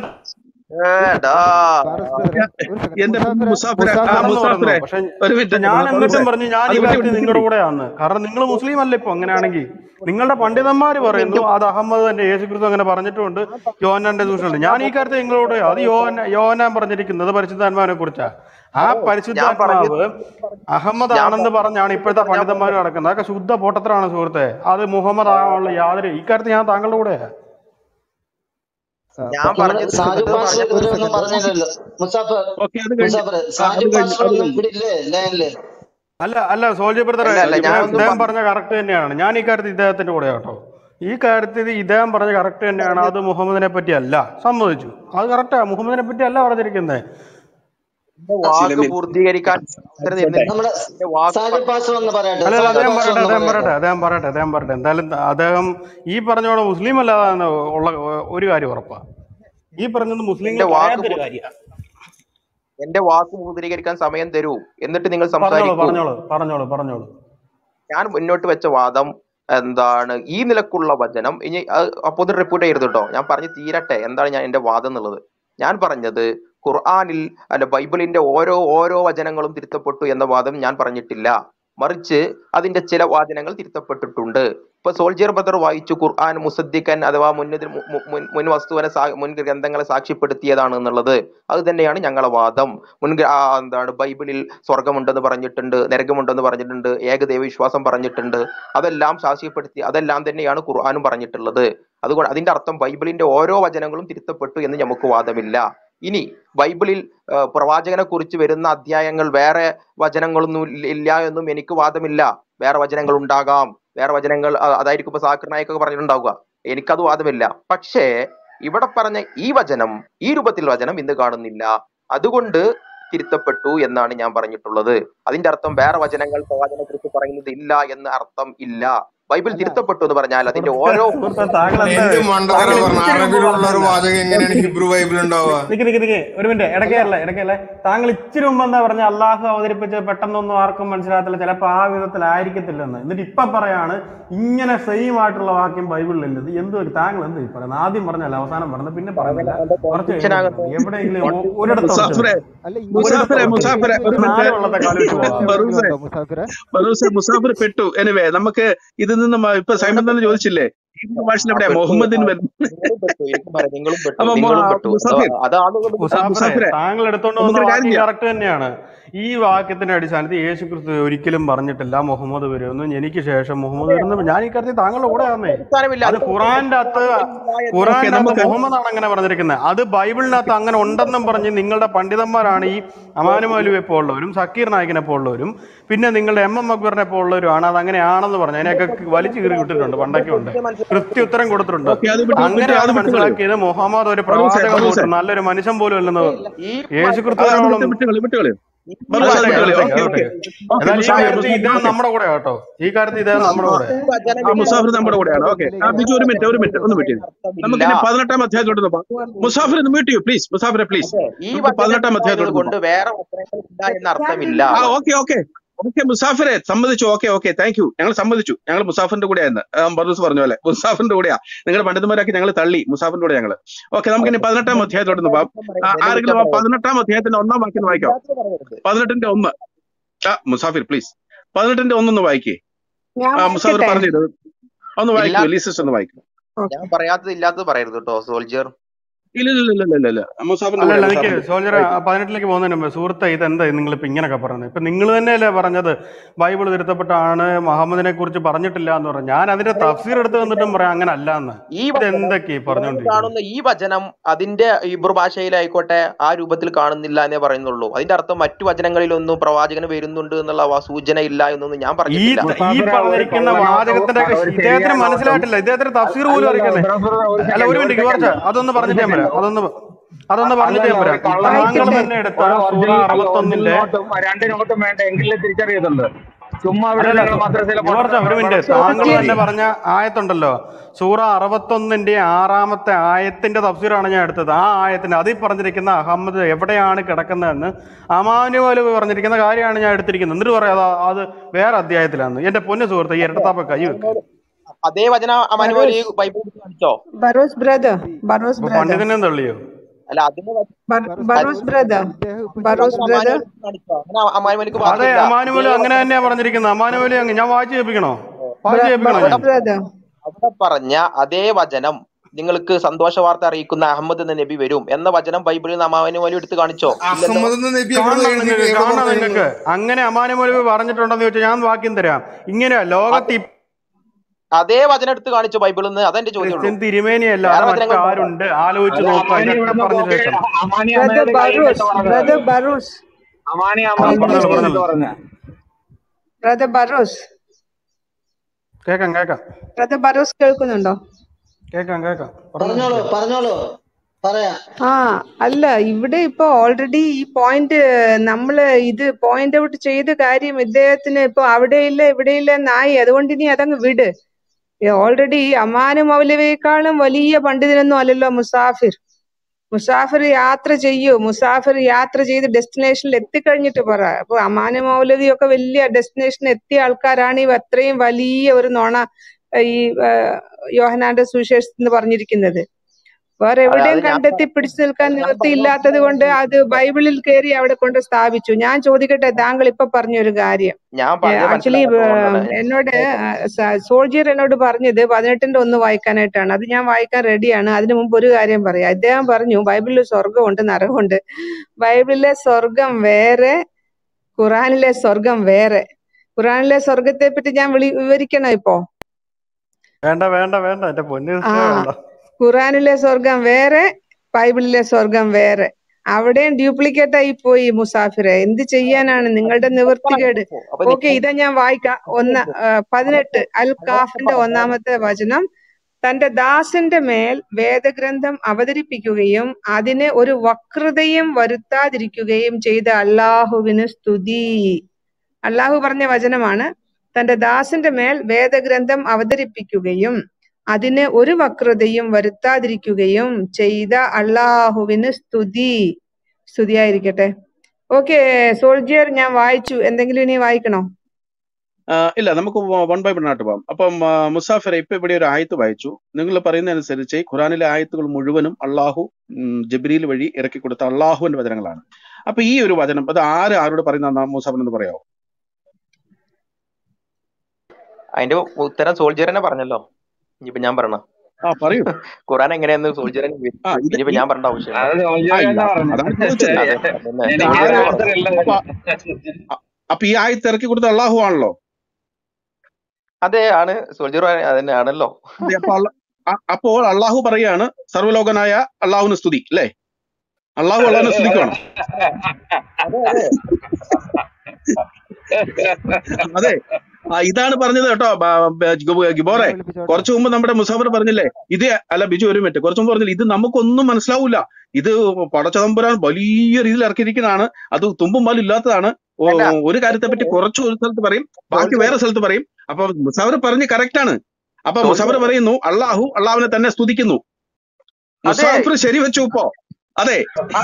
ഞാൻ എന്നിട്ടും പറഞ്ഞു ഞാൻ ഈ കാര്യത്തിൽ നിങ്ങളുടെ കൂടെയാന്ന്. കാരണം നിങ്ങൾ മുസ്ലിം അല്ല. ഇപ്പൊ അങ്ങനെയാണെങ്കിൽ നിങ്ങളുടെ പണ്ഡിതന്മാര് പറയുന്നു അത് അഹമ്മദ് തന്നെ, യേശുക്രിസ്തു അങ്ങനെ പറഞ്ഞിട്ടുണ്ട്, യോഹന്നാന്റെ സൂക്ഷിച്ചുണ്ട്. ഞാൻ ഈ കാര്യത്തിൽ നിങ്ങളോട്, അത് യോഹന്നാൻ പറഞ്ഞിരിക്കുന്നത് പരിശുദ്ധാത്മാവിനെ കുറിച്ചാ. ആ പരിശുദ്ധാത്മാവ് അഹമ്മദ് ആണെന്ന് പറഞ്ഞാണ് ഇപ്പോഴത്തെ പണ്ഡിതന്മാർ നടക്കുന്നത്. അതൊക്കെ ശുദ്ധ പൊട്ടത്തരാണ് സുഹൃത്തെ. അത് മുഹമ്മദ് ആകാനുള്ള യാതൊരു, ഇക്കാര്യത്തിൽ ഞാൻ താങ്കളുടെ കൂടെയാ. അല്ല സോൾജർ ബ്രദർ, ഇദ്ദേഹം പറഞ്ഞ കറക്റ്റ് തന്നെയാണ്. ഞാൻ ഈ കാര്യത്തിൽ ഇദ്ദേഹത്തിന്റെ കൂടെ കേട്ടോ. ഈ കാര്യത്തിൽ ഇദ്ദേഹം പറഞ്ഞ കറക്റ്റ് തന്നെയാണ്. അത് മുഹമ്മദിനെ പറ്റി അല്ല, സമ്മതിച്ചു. അത് കറക്റ്റാ, മുഹമ്മദിനെ പറ്റി അല്ല പറഞ്ഞിരിക്കുന്നത്. പൂർത്തീകരിക്കാൻ അദ്ദേഹം പറയട്ടെ. എന്തായാലും അദ്ദേഹം ഈ പറഞ്ഞോടെ മുസ്ലിം അല്ലാതെ ഉള്ള ഒരു കാര്യം ഉറപ്പാ. ഈ പറഞ്ഞത് മുസ്ലിങ്ങളുടെ എന്റെ വാക്ക് പൂർത്തീകരിക്കാൻ സമയം തരൂ, എന്നിട്ട് നിങ്ങൾ പറഞ്ഞോളൂ. ഞാൻ മുന്നോട്ട് വെച്ച വാദം എന്താണ്, ഈ നിലക്കുള്ള വചനം ഇനി അപ്പൊ റിപ്പീറ്റ് ചെയ്യരുത് കേട്ടോ. ഞാൻ പറഞ്ഞു തീരട്ടെ എന്താണ് ഞാൻ എന്റെ വാദം എന്നുള്ളത്. ഞാൻ പറഞ്ഞത് ഖുർആനിൽ ബൈബിളിന്റെ ഓരോ വചനങ്ങളും തിരുത്തപ്പെട്ടു എന്ന വാദം ഞാൻ പറഞ്ഞിട്ടില്ല. മറിച്ച് അതിന്റെ ചില വാചനങ്ങൾ തിരുത്തപ്പെട്ടിട്ടുണ്ട്. ഇപ്പൊ സോൾജിയർ ബ്രദർ വായിച്ചു, ഖുർആൻ മുസദ്ദിഖൻ അഥവാ മുൻ വസ്തുവിനെ മുൻ ഗ്രന്ഥങ്ങളെ സാക്ഷ്യപ്പെടുത്തിയതാണ് എന്നുള്ളത്. അത് തന്നെയാണ് ഞങ്ങളെ വാദം. എന്താണ്, ബൈബിളിൽ സ്വർഗമുണ്ടെന്ന് പറഞ്ഞിട്ടുണ്ട്, നരകമുണ്ടെന്ന് പറഞ്ഞിട്ടുണ്ട്, ഏകദൈവ വിശ്വാസം പറഞ്ഞിട്ടുണ്ട്. അതെല്ലാം സാക്ഷ്യപ്പെടുത്തി, അതെല്ലാം തന്നെയാണ് ഖുർആനും പറഞ്ഞിട്ടുള്ളത്. അതുകൊണ്ട് അതിന്റെ അർത്ഥം ബൈബിളിന്റെ ഓരോ വചനങ്ങളും തിരുത്തപ്പെട്ടു എന്ന് നമുക്ക് വാദമില്ല. ഇനി ബൈബിളിൽ പ്രവാചകനെ കുറിച്ച് വരുന്ന അധ്യായങ്ങൾ വേറെ വചനങ്ങളൊന്നും ഇല്ല എന്നും എനിക്ക് വാദമില്ല. വേറെ വചനങ്ങൾ ഉണ്ടാകാം, വേറെ വചനങ്ങൾ അതായിരിക്കും ഇപ്പൊ സാക്കിർ നായിക്കൊക്കെ പറഞ്ഞിട്ടുണ്ടാവുക. എനിക്കത് വാദമില്ല. പക്ഷേ ഇവിടെ പറഞ്ഞ ഈ വചനം, ഈ രൂപത്തിൽ വചനം ഇന്ന് കാണുന്നില്ല. അതുകൊണ്ട് തിരുത്തപ്പെട്ടു എന്നാണ് ഞാൻ പറഞ്ഞിട്ടുള്ളത്. അതിന്റെ അർത്ഥം വേറെ വചനങ്ങൾ പ്രവാചകനെ കുറിച്ച് പറയുന്നത് ഇല്ല എന്ന് അർത്ഥം ഇല്ല. ബൈബിൾ തിരുത്തപ്പെട്ടു എന്ന് പറഞ്ഞാൽ അതിന്റെ ഓരോ ഒരു മിനിറ്റ് ഇടയ്ക്കല്ലേ താങ്കൾ ഇച്ചിരി മുമ്പ് എന്താ പറഞ്ഞ അള്ളാഹു അവതരിപ്പിച്ച് പെട്ടെന്നൊന്നും ആർക്കും മനസ്സിലാകത്തില്ല, ചിലപ്പോൾ ആ വിധത്തിലായിരിക്കത്തില്ലെന്ന്. എന്നിട്ട് ഇപ്പൊ പറയാണ് ഇങ്ങനെ സെയിം ആയിട്ടുള്ള വാക്യം ബൈബിളിലില്ലത്. എന്ത് താങ്കൾ എന്ത് പറയുന്നത്? ആദ്യം പറഞ്ഞല്ല, അവസാനം പറഞ്ഞത്, പിന്നെ പറയുന്നില്ല. കുറച്ച് എവിടെയെങ്കിലും ഒരിടത്ത് മുസാഫിർ പെട്ടു. എനിവേ നമുക്ക് ഇതിൽ നിന്ന് ഇപ്പൊ സൈമൺ തന്നെ ചോദിച്ചില്ലേ ഭാഷയിൽ എവിടെയാ മുഹമ്മദിന് താങ്കൾ എടുത്തോണ്ട് വന്ന വാക്യം കറക്റ്റ് തന്നെയാണ്. ഈ വാക്യത്തിന്റെ അടിസ്ഥാനത്തിൽ യേശുക്രിസ്തു ഒരിക്കലും പറഞ്ഞിട്ടില്ല മുഹമ്മദ് വരുമെന്നും എനിക്ക് ശേഷം മുഹമ്മദ് വരുന്നു. ഞാൻ ഈ കാര്യത്തിൽ താങ്കളുടെ കൂടെ ആണേ. അത് ഖുറാന്റെ അകത്ത് മുഹമ്മദ് ആണ് അങ്ങനെ പറഞ്ഞിരിക്കുന്നത്. അത് ബൈബിളിനകത്ത് അങ്ങനെ ഉണ്ടെന്നും പറഞ്ഞ് നിങ്ങളുടെ പണ്ഡിതന്മാരാണ് ഈ അമാനു മൗലവിയെ പോലുള്ളവരും സക്കീർ നായിക്കിനെ പോലുള്ളവരും പിന്നെ നിങ്ങളുടെ എം അക്ബറിനെ പോലുള്ളവരുമാണ് അത് അങ്ങനെയാണെന്ന് പറഞ്ഞു. അതിനെയൊക്കെ വലിച്ചു കീറി വിട്ടിട്ടുണ്ട്, പണ്ടൊക്കെ ഉണ്ട്, കൃത്യുത്തരം കൊടുത്തിട്ടുണ്ട്. അങ്ങനെയാണ് മനസ്സിലാക്കിയത് മുഹമ്മദ് ഒരു പ്രവാചകൻ പോലും നല്ലൊരു മനുഷ്യൻ പോലും അല്ലെന്ന് യേശുക്രിസ്തുവിനോളം. ഇദ്ദേഹം നമ്മുടെ കൂടെ കേട്ടോ, ഈ കാര്യത്തിൽ ഇദ്ദേഹം നമ്മുടെ കൂടെ. മുസാഫിർ നമ്മുടെ കൂടെയാണ്. ഓക്കെ ബിജു ഒരു മിനിറ്റ് ഒന്ന് വിട്ടു. നമുക്ക് 18-ാം അധ്യായത്തിലോട്ട് പോകാം. മുസാഫിർ ഒന്ന് മ്യൂട്ട് ചെയ്യൂ പ്ലീസ്. മുസാഫിറെ പ്ലീസ്, 18-ാം അധ്യായത്തിലോട്ട് ഓക്കെ മുസാഫിറെ സമ്മതിച്ചു. Okay thank you. ഞങ്ങൾ സമ്മതിച്ചു, ഞങ്ങൾ മുസാഫിന്റെ കൂടെയായിരുന്നു. ബർദൂസ് പറഞ്ഞ പോലെ മുസാഫിന്റെ കൂടെയാ. നിങ്ങളുടെ പണ്ഡിതന്മാരാക്കി ഞങ്ങൾ തള്ളി, മുസാഫിന്റെ കൂടെ ഞങ്ങള്. ഓക്കെ നമുക്ക് ഇനി 18-ാം അധ്യായത്തോട്ട് പോകാം. ആരെങ്കിലും 18-ാം അധ്യായത്തിന്റെ 1-ാം വാക്യം വായിക്കാം. 18-ന്റെ 1. മുസാഫിർ പ്ലീസ് 18-ന്റെ 1 വായിക്കേ. മുസാഫിർ പറഞ്ഞത് ഒന്ന് വായിക്കൂ. ലീസസ് ഒന്ന് വായിക്കും. ഞാൻ പറയാത്തത് ഇല്ലാത്തത് പറയരുത് കേട്ടോ സോൾജിയർ. ഇല്ല ഇല്ല ഇല്ല ഇല്ല ഇല്ല ഇല്ല. മുസാഫിന്റെ അല്ലല്ല, കൂടെ എനിക്ക് മുസാഫിന്റെ സോൾജർ 18ലേക്ക് പോകുന്നതിന് മുമ്പ് സുഹൃത്തെ, ഇതെന്താ നിങ്ങളിപ്പോ ഇങ്ങനെയൊക്കെ പറയുന്നത്? ഇപ്പൊ നിങ്ങൾ തന്നെയല്ലേ പറഞ്ഞത് ബൈബിൾ തിരുത്തപ്പെട്ടാണ്, മുഹമ്മദിനെ കുറിച്ച് പറഞ്ഞിട്ടില്ല എന്ന് പറഞ്ഞു. ഞാൻ അതിന്റെ തഫ്സീർ എടുത്ത് വന്നിട്ടും പറയാം അങ്ങനെ അല്ല എന്ന്. ഈ വചനം ഇതെന്തൊക്കെയാ ഖുർആനിൽ പറഞ്ഞുകൊണ്ടിരിക്കുന്നത്? കാണുന്ന ഈ വചനം അതിന്റെ ഇബ്രു ഭാഷയിലായിക്കോട്ടെ ആ രൂപത്തിൽ കാണുന്നില്ല എന്നേ പറയുന്നുള്ളൂ. അതിന്റെ അർത്ഥം മറ്റു വചനങ്ങളിലൊന്നും പ്രവാചകന് വരുന്നുണ്ട് എന്നുള്ള സൂചന ഇല്ല എന്നൊന്നും ഞാൻ ഈ പറഞ്ഞിട്ടില്ല. ഈ മുസാഫിറ ഒരു പറഞ്ഞിരിക്കുന്ന കള്ളനോട്ടവും വാചകത്തിന്റെ ഒരു ഇദ്ദേഹത്തിന് ശരിയായ നോട്ടവും മനസ്സിലായിട്ടില്ല, ഇദ്ദേഹത്തിന് തഫ്സീർ പോലും അല്ലല്ല അറിയിക്കണ്ടേ? ഒരു അല്ല, സെക്കൻഡ് ഒരു ഒരു മിനിറ്റ് സെക്കൻഡ് കുറച്ച് അതൊന്ന് ഒരു പറഞ്ഞിട്ട് ഞാൻ സെക്കൻഡ് പറയാം. അതൊന്ന് പറഞ്ഞിട്ട് അല്ലല്ല ഞാൻ ഒരു പറയാം. കള്ളനോട്ടും താങ്കൾ വായിക്കട്ടെ. തന്നെ എടുത്ത ഒരു സൂറ ഒറിജിനൽ 61ന്റെ നോട്ടും രണ്ട് നോട്ടും വേണ്ട എങ്കിലും തിരിച്ചറിയുന്നുണ്ട്. ചുമ്മാ ഇവിടെ അല്ലല്ല നിങ്ങൾ മദ്രസയിലെ യുവർച്ച ഒരു മിനിറ്റ്, താങ്കൾ ചോദ്യം തന്നെ പറഞ്ഞ ആയത്തുണ്ടല്ലോ, സൂറ 61ന്റെ 6-ാമത്തെ ആയത്തിന്റെ തഫ്സീറാണ് ഞാൻ എടുത്തത്. ആ ആയത്തിന്റെ അതിൽ പറഞ്ഞിരിക്കുന്ന അഹമ്മദ് എവിടെയാണ് കിടക്കുന്നതെന്ന് അമാനുവൽ പറഞ്ഞിരിക്കുന്ന കാര്യമാണ് ഞാൻ എടുത്തിരിക്കുന്നത്. എന്നിട്ട് പറയാം അത് വേറെ അധ്യായത്തിലാണ്. എന്റെ പൊന്നു സുഹൃത്തെ, ഈ ഇരട്ടത്താപ്പ കൈ വെക്ക്. അതേ വചനം അമാനുവൽ ബറോസ് ബൈബിളിൽ കാണിച്ചോ? ബറോസ് ബ്രദർ ബറോസ് അപ്പൊ ബ്രദർ പണ്ഡിതനെ തള്ളിയോ? അല്ല അതിന്റെ ബറോസ് ബ്രദർ ഇദ്ദേഹം ഇപ്പൊ ബറോസ് വചനം ബ്രദർ അമാനുവൽ കാണിച്ചോ? അങ്ങനെ അമാനുവലിക്ക് അതെ, ബാധകമില്ല. അമാനുവൽ ഇതേ അങ്ങനെ വചനം തന്നെയാ പറഞ്ഞിരിക്കുന്നത്. അമാനുവൽ ഞാൻ വായിച്ചു കേൾപ്പിക്കണോ? വായിച്ചു കേൾപ്പിക്കണോ ബറോസ് ഞാൻ? ബ്രദർ അവിടെ പറഞ്ഞ അതേ വചനം നിങ്ങൾക്ക് സന്തോഷ വാർത്ത അറിയിക്കുന്ന അഹമ്മദ് എന്ന നബി വരും എന്ന വചനം ബൈബിളിൽ നിന്ന് അമാനുവൽ എടുത്ത് കാണിച്ചോ? ഇല്ലല്ലോ. അഹമ്മദ് എന്ന നബി എവിടെ കാണണം എഴുതി നിങ്ങൾക്ക്, എവിടെ കാണണം പറഞ്ഞു? നിങ്ങൾക്ക്. അങ്ങനെ അമാനുവൽ പറഞ്ഞിട്ടുണ്ടെന്ന് ചോദിച്ചാൽ ഞാൻ വാക്യം തരാം. ഇങ്ങനെ ലോകത്ത് അതേ വചനം എടുത്ത് കാണിച്ചോ ബൈബിളിൽ നിന്ന്? അതെന്റെ ചോദ്യമുള്ളൂ. ക്രിസ്ത്യൻ തിരുമേനിയല്ലാതെ വേറെ വചനങ്ങൾ ഉണ്ടോ? മറ്റാരുണ്ട്? ആലോചിച്ച് അത് നോക്കുക. അമാനി ഇതൊക്കെ ഇവിടുന്ന് പറഞ്ഞ കോപ്പി ശേഷം അമാനി ബ്രദർ അമ്മയുടെ കയ്യിൽ ബറോസ് നിന്നിട്ട് പറഞ്ഞത് ബ്രദർ ബറോസ് അമാനി താങ്ക് അമ്മയുടെ യു കയ്യിൽ പറഞ്ഞോളൂ നിന്നിട്ട് പറഞ്ഞോളൂ. പറഞ്ഞ ബ്രദർ ബറോസ് കേക്കാം ബ്രദർ ബറോസ് കേൾക്കുന്നുണ്ടോ? കേക്കാം പറഞ്ഞോളൂ പറഞ്ഞോളൂ പറയാം. ആ അല്ല, ഇവിടെ ഇപ്പൊ ഓൾറെഡി ഈ പോയിന്റ് നമ്മള് ഇത് പോയിന്റ് ഔട്ട് ചെയ്ത കാര്യം ഇദ്ദേഹത്തിന് ഇപ്പൊ അവിടെയില്ല ഇവിടെയില്ല എന്നായി. അതുകൊണ്ട് ഇനി അതങ്ങ് വിട്. ഓൾറെഡി അമാനു മൗലവിയേക്കാളും വലിയ പണ്ഡിതനൊന്നും അല്ലല്ലോ മുസാഫിർ. മുസാഫിർ യാത്ര ചെയ്യൂ. മുസാഫിർ യാത്ര ചെയ്ത് ഡെസ്റ്റിനേഷനിൽ എത്തിക്കഴിഞ്ഞിട്ട് പറ. അപ്പൊ അമാനു മൗലവി ഒക്കെ വലിയ ഡെസ്റ്റിനേഷനിൽ എത്തിയ ആൾക്കാരാണ് ഈ അത്രയും വലിയ ഒരു നുണ ഈ യോഹന്നാന്റെ സുവിശേഷത്തിൽ എന്ന് പറഞ്ഞിരിക്കുന്നത്. വേറെ അത് എവിടെയും ഞാൻ കണ്ടെത്തി പിടിച്ചു നിൽക്കാൻ ഞാൻ നിവൃത്തിയില്ലാത്തത് കൊണ്ട് അത് ബൈബിളിൽ കയറി അവിടെ കൊണ്ട് സ്ഥാപിച്ചു. ഞാൻ ചോദിക്കട്ടെ, താങ്കൾ ഇപ്പൊ പറഞ്ഞൊരു കാര്യം. പറഞ്ഞത് ആക്ച്വലി മനസ്സിലാകാത്തതുകൊണ്ടാണ്. എന്നോട് സോൾജിയർ എന്നോട് പറഞ്ഞത് 18ന്റെ 1 വായിക്കാനായിട്ടാണ്. അത് ഞാൻ വായിക്കാൻ റെഡിയാണ്. അതിനു മുമ്പ് ഒരു കാര്യം പറയാം. അദ്ദേഹം പറഞ്ഞു ബൈബിളിൽ സ്വർഗമുണ്ട് നരകമുണ്ട്. ബൈബിളിലെ സ്വർഗം വേറെ, ഖുറാനിലെ സ്വർഗം വേറെ. ഖുറാനിലെ സ്വർഗത്തെ പറ്റി ഞാൻ വിവരിക്കണോ ഇപ്പോ? വേണ്ട എന്റെ പൊന്നു ആ, വേണ്ട. ഖുറാനിലെ സ്വർഗം വേറെ, ബൈബിളിലെ സ്വർഗം വേറെ. അവിടെയും ഡ്യൂപ്ലിക്കേറ്റ് ആയി പോയി മുസാഫിറെ. എന്ത് ചെയ്യാനാണ് നിങ്ങളുടെ നിവൃത്തികേട്? അപ്പൊ ഓക്കെ, ഇതാ ഞാൻ വായിക്കാം. 18 അൽ കാഫിന്റെ 1-ാമത്തെ വചനം. തന്റെ ദാസന്റെ മേൽ വേദഗ്രന്ഥം അവതരിപ്പിക്കുകയും അതിന് ഒരു വക്രതയും വരുത്താതിരിക്കുകയും ചെയ്ത അള്ളാഹുവിന് സ്തുതി. അള്ളാഹു പറഞ്ഞ വചനമാണ്. തന്റെ ദാസന്റെ മേൽ വേദഗ്രന്ഥം അവതരിപ്പിക്കുകയും അതിന് ഒരു വക്രതയും വരുത്താതിരിക്കുകയും ചെയ്ത അള്ളാഹുവിന് സ്തുതിയായിരിക്കട്ടെ. ഓക്കെ സോൾജിയർ, ഞാൻ വായിച്ചു. എന്തെങ്കിലും ഇനി വായിക്കണോ? ഇല്ല, നമുക്ക് 1 ബൈ 1 ആയിട്ട് പോകാം. അപ്പം മുസാഫിറെ, ഇപ്പൊ ഇവിടെ ഒരു ആയത്ത് വായിച്ചു. നിങ്ങൾ പറയുന്നതനുസരിച്ച് ഖുറാനിലെ ആയത്തുകൾ മുഴുവനും അള്ളാഹു ജബ്രീൽ വഴി ഇറക്കി കൊടുത്ത അള്ളാഹുവിന്റെ വചനങ്ങളാണ്. അപ്പൊ ഈ ഒരു വചനം അത് ആരോട് പറയുന്ന മുസാഫിർ എന്ന് പറയാമോ? അതിന്റെ ഉത്തരം സോൾജിയർ തന്നെ പറഞ്ഞല്ലോ. ഇനിയിപ്പോ ഞാൻ പറഞ്ഞ പറയൂ. ഖുറാൻ എങ്ങനെയാന്ന് സോൾജിയർ ഇനിയിപ്പോ ഞാൻ പറഞ്ഞ ആവശ്യമില്ല. അത് ഇല്ല, അതാണ് ചോദിച്ചത്. അപ്പൊ ഈ ആയത്ത് ഇറക്കി കൊടുത്ത അള്ളാഹു ആണല്ലോ. അതെ ആണ്, സോൾജിയർ അതന്നെ ആണല്ലോ. അപ്പോൾ അള്ളാഹു പറയാണ് സർവ്വലോകനായ അള്ളാഹുവിന് സ്തുതി, അല്ലേ? അള്ളാഹുവിനെ സ്തുതിക്കണം. അതെ, ഇതാണ് പറഞ്ഞത് കേട്ടോ ഗിബോറെ. കുറച്ചു മുമ്പ് നമ്മുടെ മുസാഫിർ പറഞ്ഞില്ലേ ഇത്, അല്ല ബിജു ഒരു മിനിറ്റ്, കുറച്ചു മുമ്പ് പറഞ്ഞില്ലേ ഇത് നമുക്കൊന്നും മനസ്സിലാവൂല, ഇത് പടച്ചതമ്പുരാൻ വലിയ രീതിയിൽ ഇറക്കിയിരിക്കുന്നതാണ്, അത് തുമ്പും പാലും ഇല്ലാത്തതാണ്. ഒരു കാര്യത്തെ പറ്റി കുറച്ച് ഒരു സ്ഥലത്ത് പറയും, ബാക്കി വേറെ സ്ഥലത്ത് പറയും. അപ്പൊ മുസാഫിർ പറഞ്ഞ് കറക്റ്റ് ആണ്. അപ്പൊ മുസാഫിർ പറയുന്നു അള്ളാഹുവിനെ തന്നെ സ്തുതിക്കുന്നു. മുസാഫിർ ശരി വെച്ചു ഇപ്പോ. അതെ,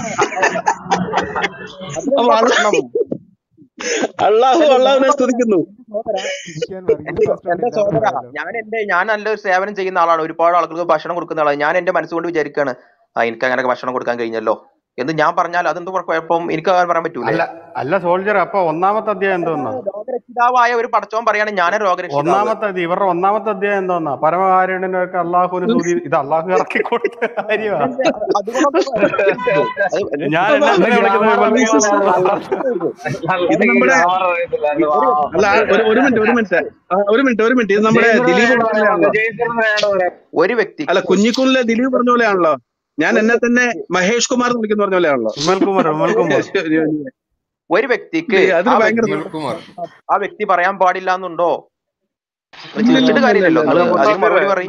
അള്ളാഹുവിനെ സ്തുതിക്കുന്നു. എന്റെ സഹോദര, ഞാൻ നല്ലൊരു സേവനം ചെയ്യുന്ന ആളാണ്. ഒരുപാട് ആളുകൾക്ക് ഭക്ഷണം കൊടുക്കുന്ന ആളാണ്. ഞാൻ എന്റെ മനസ്സുകൊണ്ട് വിചാരിക്കുകയാണ്, എനിക്ക് അങ്ങനെ ഭക്ഷണം കൊടുക്കാൻ കഴിഞ്ഞല്ലോ. എന്ന് ഞാൻ പറഞ്ഞാൽ അതെന്ത് കുഴപ്പം? എനിക്ക് പറയാൻ പറ്റൂലേ? അല്ല അല്ല സോൾജർ, അപ്പൊ ഒന്നാമത്തെ അധ്യായം എന്തോന്നാ? രോഗരക്ഷിതാവായ ഒരു പടച്ചോൻ പറയാണ് ഞാൻ രോഗരക്ഷിതാവ്. ഇവരുടെ ഒന്നാമത്തെ അധ്യായം എന്തോന്നാ? പരമകാരുണ്യനൊക്കെ അള്ളാഹുവിന് സ്തുതി. ഇത് അള്ളാഹു ഇറക്കി കൊടുത്ത കാര്യമാണ്. ഞാൻ എന്നെ ഇത് നമ്മുടെ അല്ല ഒരു മിനിറ്റ് ഇത് നമ്മുടെ ദിലീപ് പറഞ്ഞാണല്ലോ. ഒരു വ്യക്തി അല്ല കുഞ്ഞിക്കുന്നിലെ ദിലീപ് പറഞ്ഞ പോലെയാണല്ലോ. ഞാൻ എന്നെ തന്നെ മഹേഷ് കുമാർ എന്ന് വിളിക്കുന്ന പറഞ്ഞ പോലെയാണല്ലോ. ഒരു വ്യക്തിക്ക് ആ വ്യക്തി പറയാൻ പാടില്ല എന്നുണ്ടോ? ചിരിച്ചിട്ട് കാര്യമില്ലല്ലോ. മറുപടി പറയും.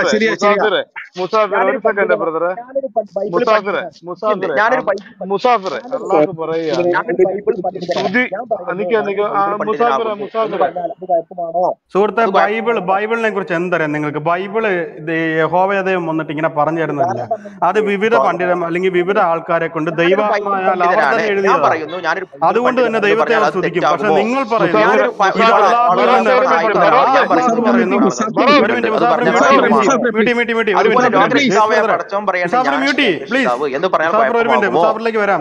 സുഹൃത്തെ, ബൈബിളിനെ കുറിച്ച് എന്തറിയാം നിങ്ങൾക്ക്? ബൈബിള് യഹോവദൈവം വന്നിട്ട് ഇങ്ങനെ പറഞ്ഞു തരുന്നില്ല. അത് വിവിധ പണ്ഡിതന്മാർ അല്ലെങ്കിൽ വിവിധ ആൾക്കാരെ കൊണ്ട് ദൈവമായാൽ അവർ തന്നെ എഴുതിയതാണ്. അതുകൊണ്ട് തന്നെ ദൈവത്തെ അവർ സ്തുതിക്കും. പക്ഷെ നിങ്ങൾ മുസാഫറിലേക്ക് വരാം.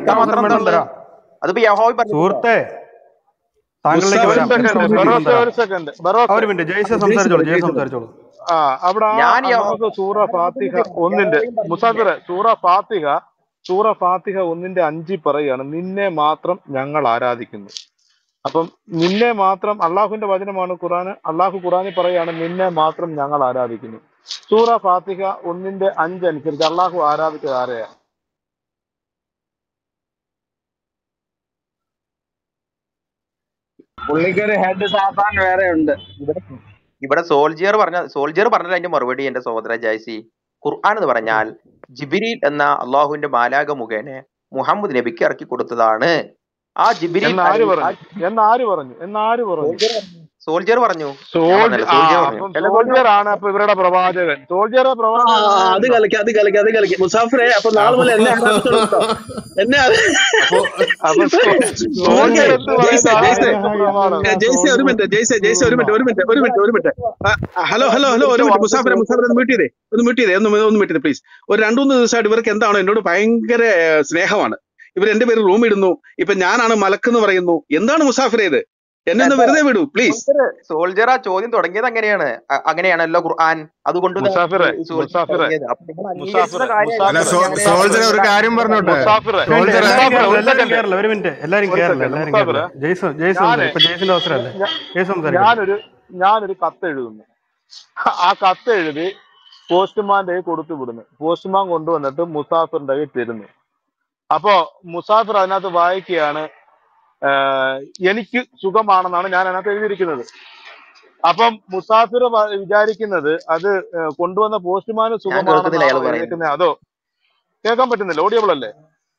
സുഹൃത്തെ, താങ്കളിലേക്ക് വരാം. ഒരു മിനിറ്റ്, ജയ്സ് സംസാരിച്ചോളൂ. ജയ്സ് സംസാരിച്ചോളൂ. അവിടെ സൂറ ഫാത്തിഹ 1 മുസാഫിറെ, സൂറ ഫാത്തിഹ 1:5 പറയാണ്, നിന്നെ മാത്രം ഞങ്ങൾ ആരാധിക്കുന്നു. അപ്പം നിന്നെ മാത്രം അള്ളാഹുവിന്റെ വചനമാണ് ഖുറാന്. അള്ളാഹു ഖുറാനിൽ പറയാണ് നിന്നെ മാത്രം ഞങ്ങൾ ആരാധിക്കുന്നു. സൂറ ഫാത്തിഹ 1:5 അനുസരിച്ച് അള്ളാഹു ആരാധിച്ചത് ആരെയാ? പുള്ളിക്കൊരു ഹെഡ് സാത്താൻ വേറെ ഉണ്ട്. ഇവിടെ സോൾജിയർ പറഞ്ഞത് അതിന്റെ മറുപടി എന്റെ സഹോദര ജായ്സി. ഖുർആൻ എന്ന് പറഞ്ഞാൽ ജിബ്രീൽ എന്ന അള്ളാഹുവിന്റെ മാലാക മുഖേന മുഹമ്മദ് നബിക്ക് ഇറക്കി കൊടുത്തതാണ്. ആ ജിബ്രീൽ എന്നാര് പറഞ്ഞു? സോൾജിയർ പറഞ്ഞു. സോൾജിയർ ആണ് അപ്പൊ ഇവരുടെ പ്രവാചകൻ. അത് കളിക്കാം മുസാഫറെ. അപ്പൊ നാളെ പോലെ എന്നെ ജയ്സെ ഒരു മിനിറ്റ്. ഹലോ ഒരു മിനിറ്റ് മുസാഫറെ ഒന്ന് മ്യൂട്ട് ചെയ്തേ പ്ലീസ്. ഒരു 2-3 ദിവസമായിട്ട് ഇവർക്ക് എന്താണോ എന്നോട് ഭയങ്കര സ്നേഹമാണ്. ഇവർ എന്റെ പേര് റൂം ഇടുന്നു. ഇപ്പൊ ഞാനാണ് മലക്കെന്ന് പറയുന്നു. എന്താണ് മുസാഫിറെ ഇത്? എന്നെ ഒന്ന് വെറുതെ വിടൂ പ്ലീസ്. സോൾജർ ആ ചോദ്യം തുടങ്ങിയത് അങ്ങനെയാണല്ലോ ഖുർആൻ. അതുകൊണ്ട് സോൾജർ ഒരു കാര്യം പറഞ്ഞോട്ടെ. ഒരു മിനിറ്റ്, എല്ലാരും ഞാനൊരു കത്ത് എഴുതുന്നു. ആ കത്ത് എഴുതി പോസ്റ്റ്മാന്റെ കൊടുത്തു വിടുന്നു. പോസ്റ്റ്മാൻ കൊണ്ടുവന്നിട്ട് മുസാഫിറിന്റെ കയ്യിൽ തരുന്നു. അപ്പോ മുസാഫിർ അതിനകത്ത് വായിക്കുകയാണ്, എനിക്ക് സുഖമാണെന്നാണ് ഞാൻ അതിനകത്ത് എഴുതിയിരിക്കുന്നത്. അപ്പം മുസാഫിർ വിചാരിക്കുന്നത് അത് കൊണ്ടുവന്ന പോസ്റ്റ്മാന് സുഖമാണെന്നാണ്. അതോ കേൾക്കാൻ പറ്റുന്നില്ല? ഓഡിയബിൾ അല്ലേ?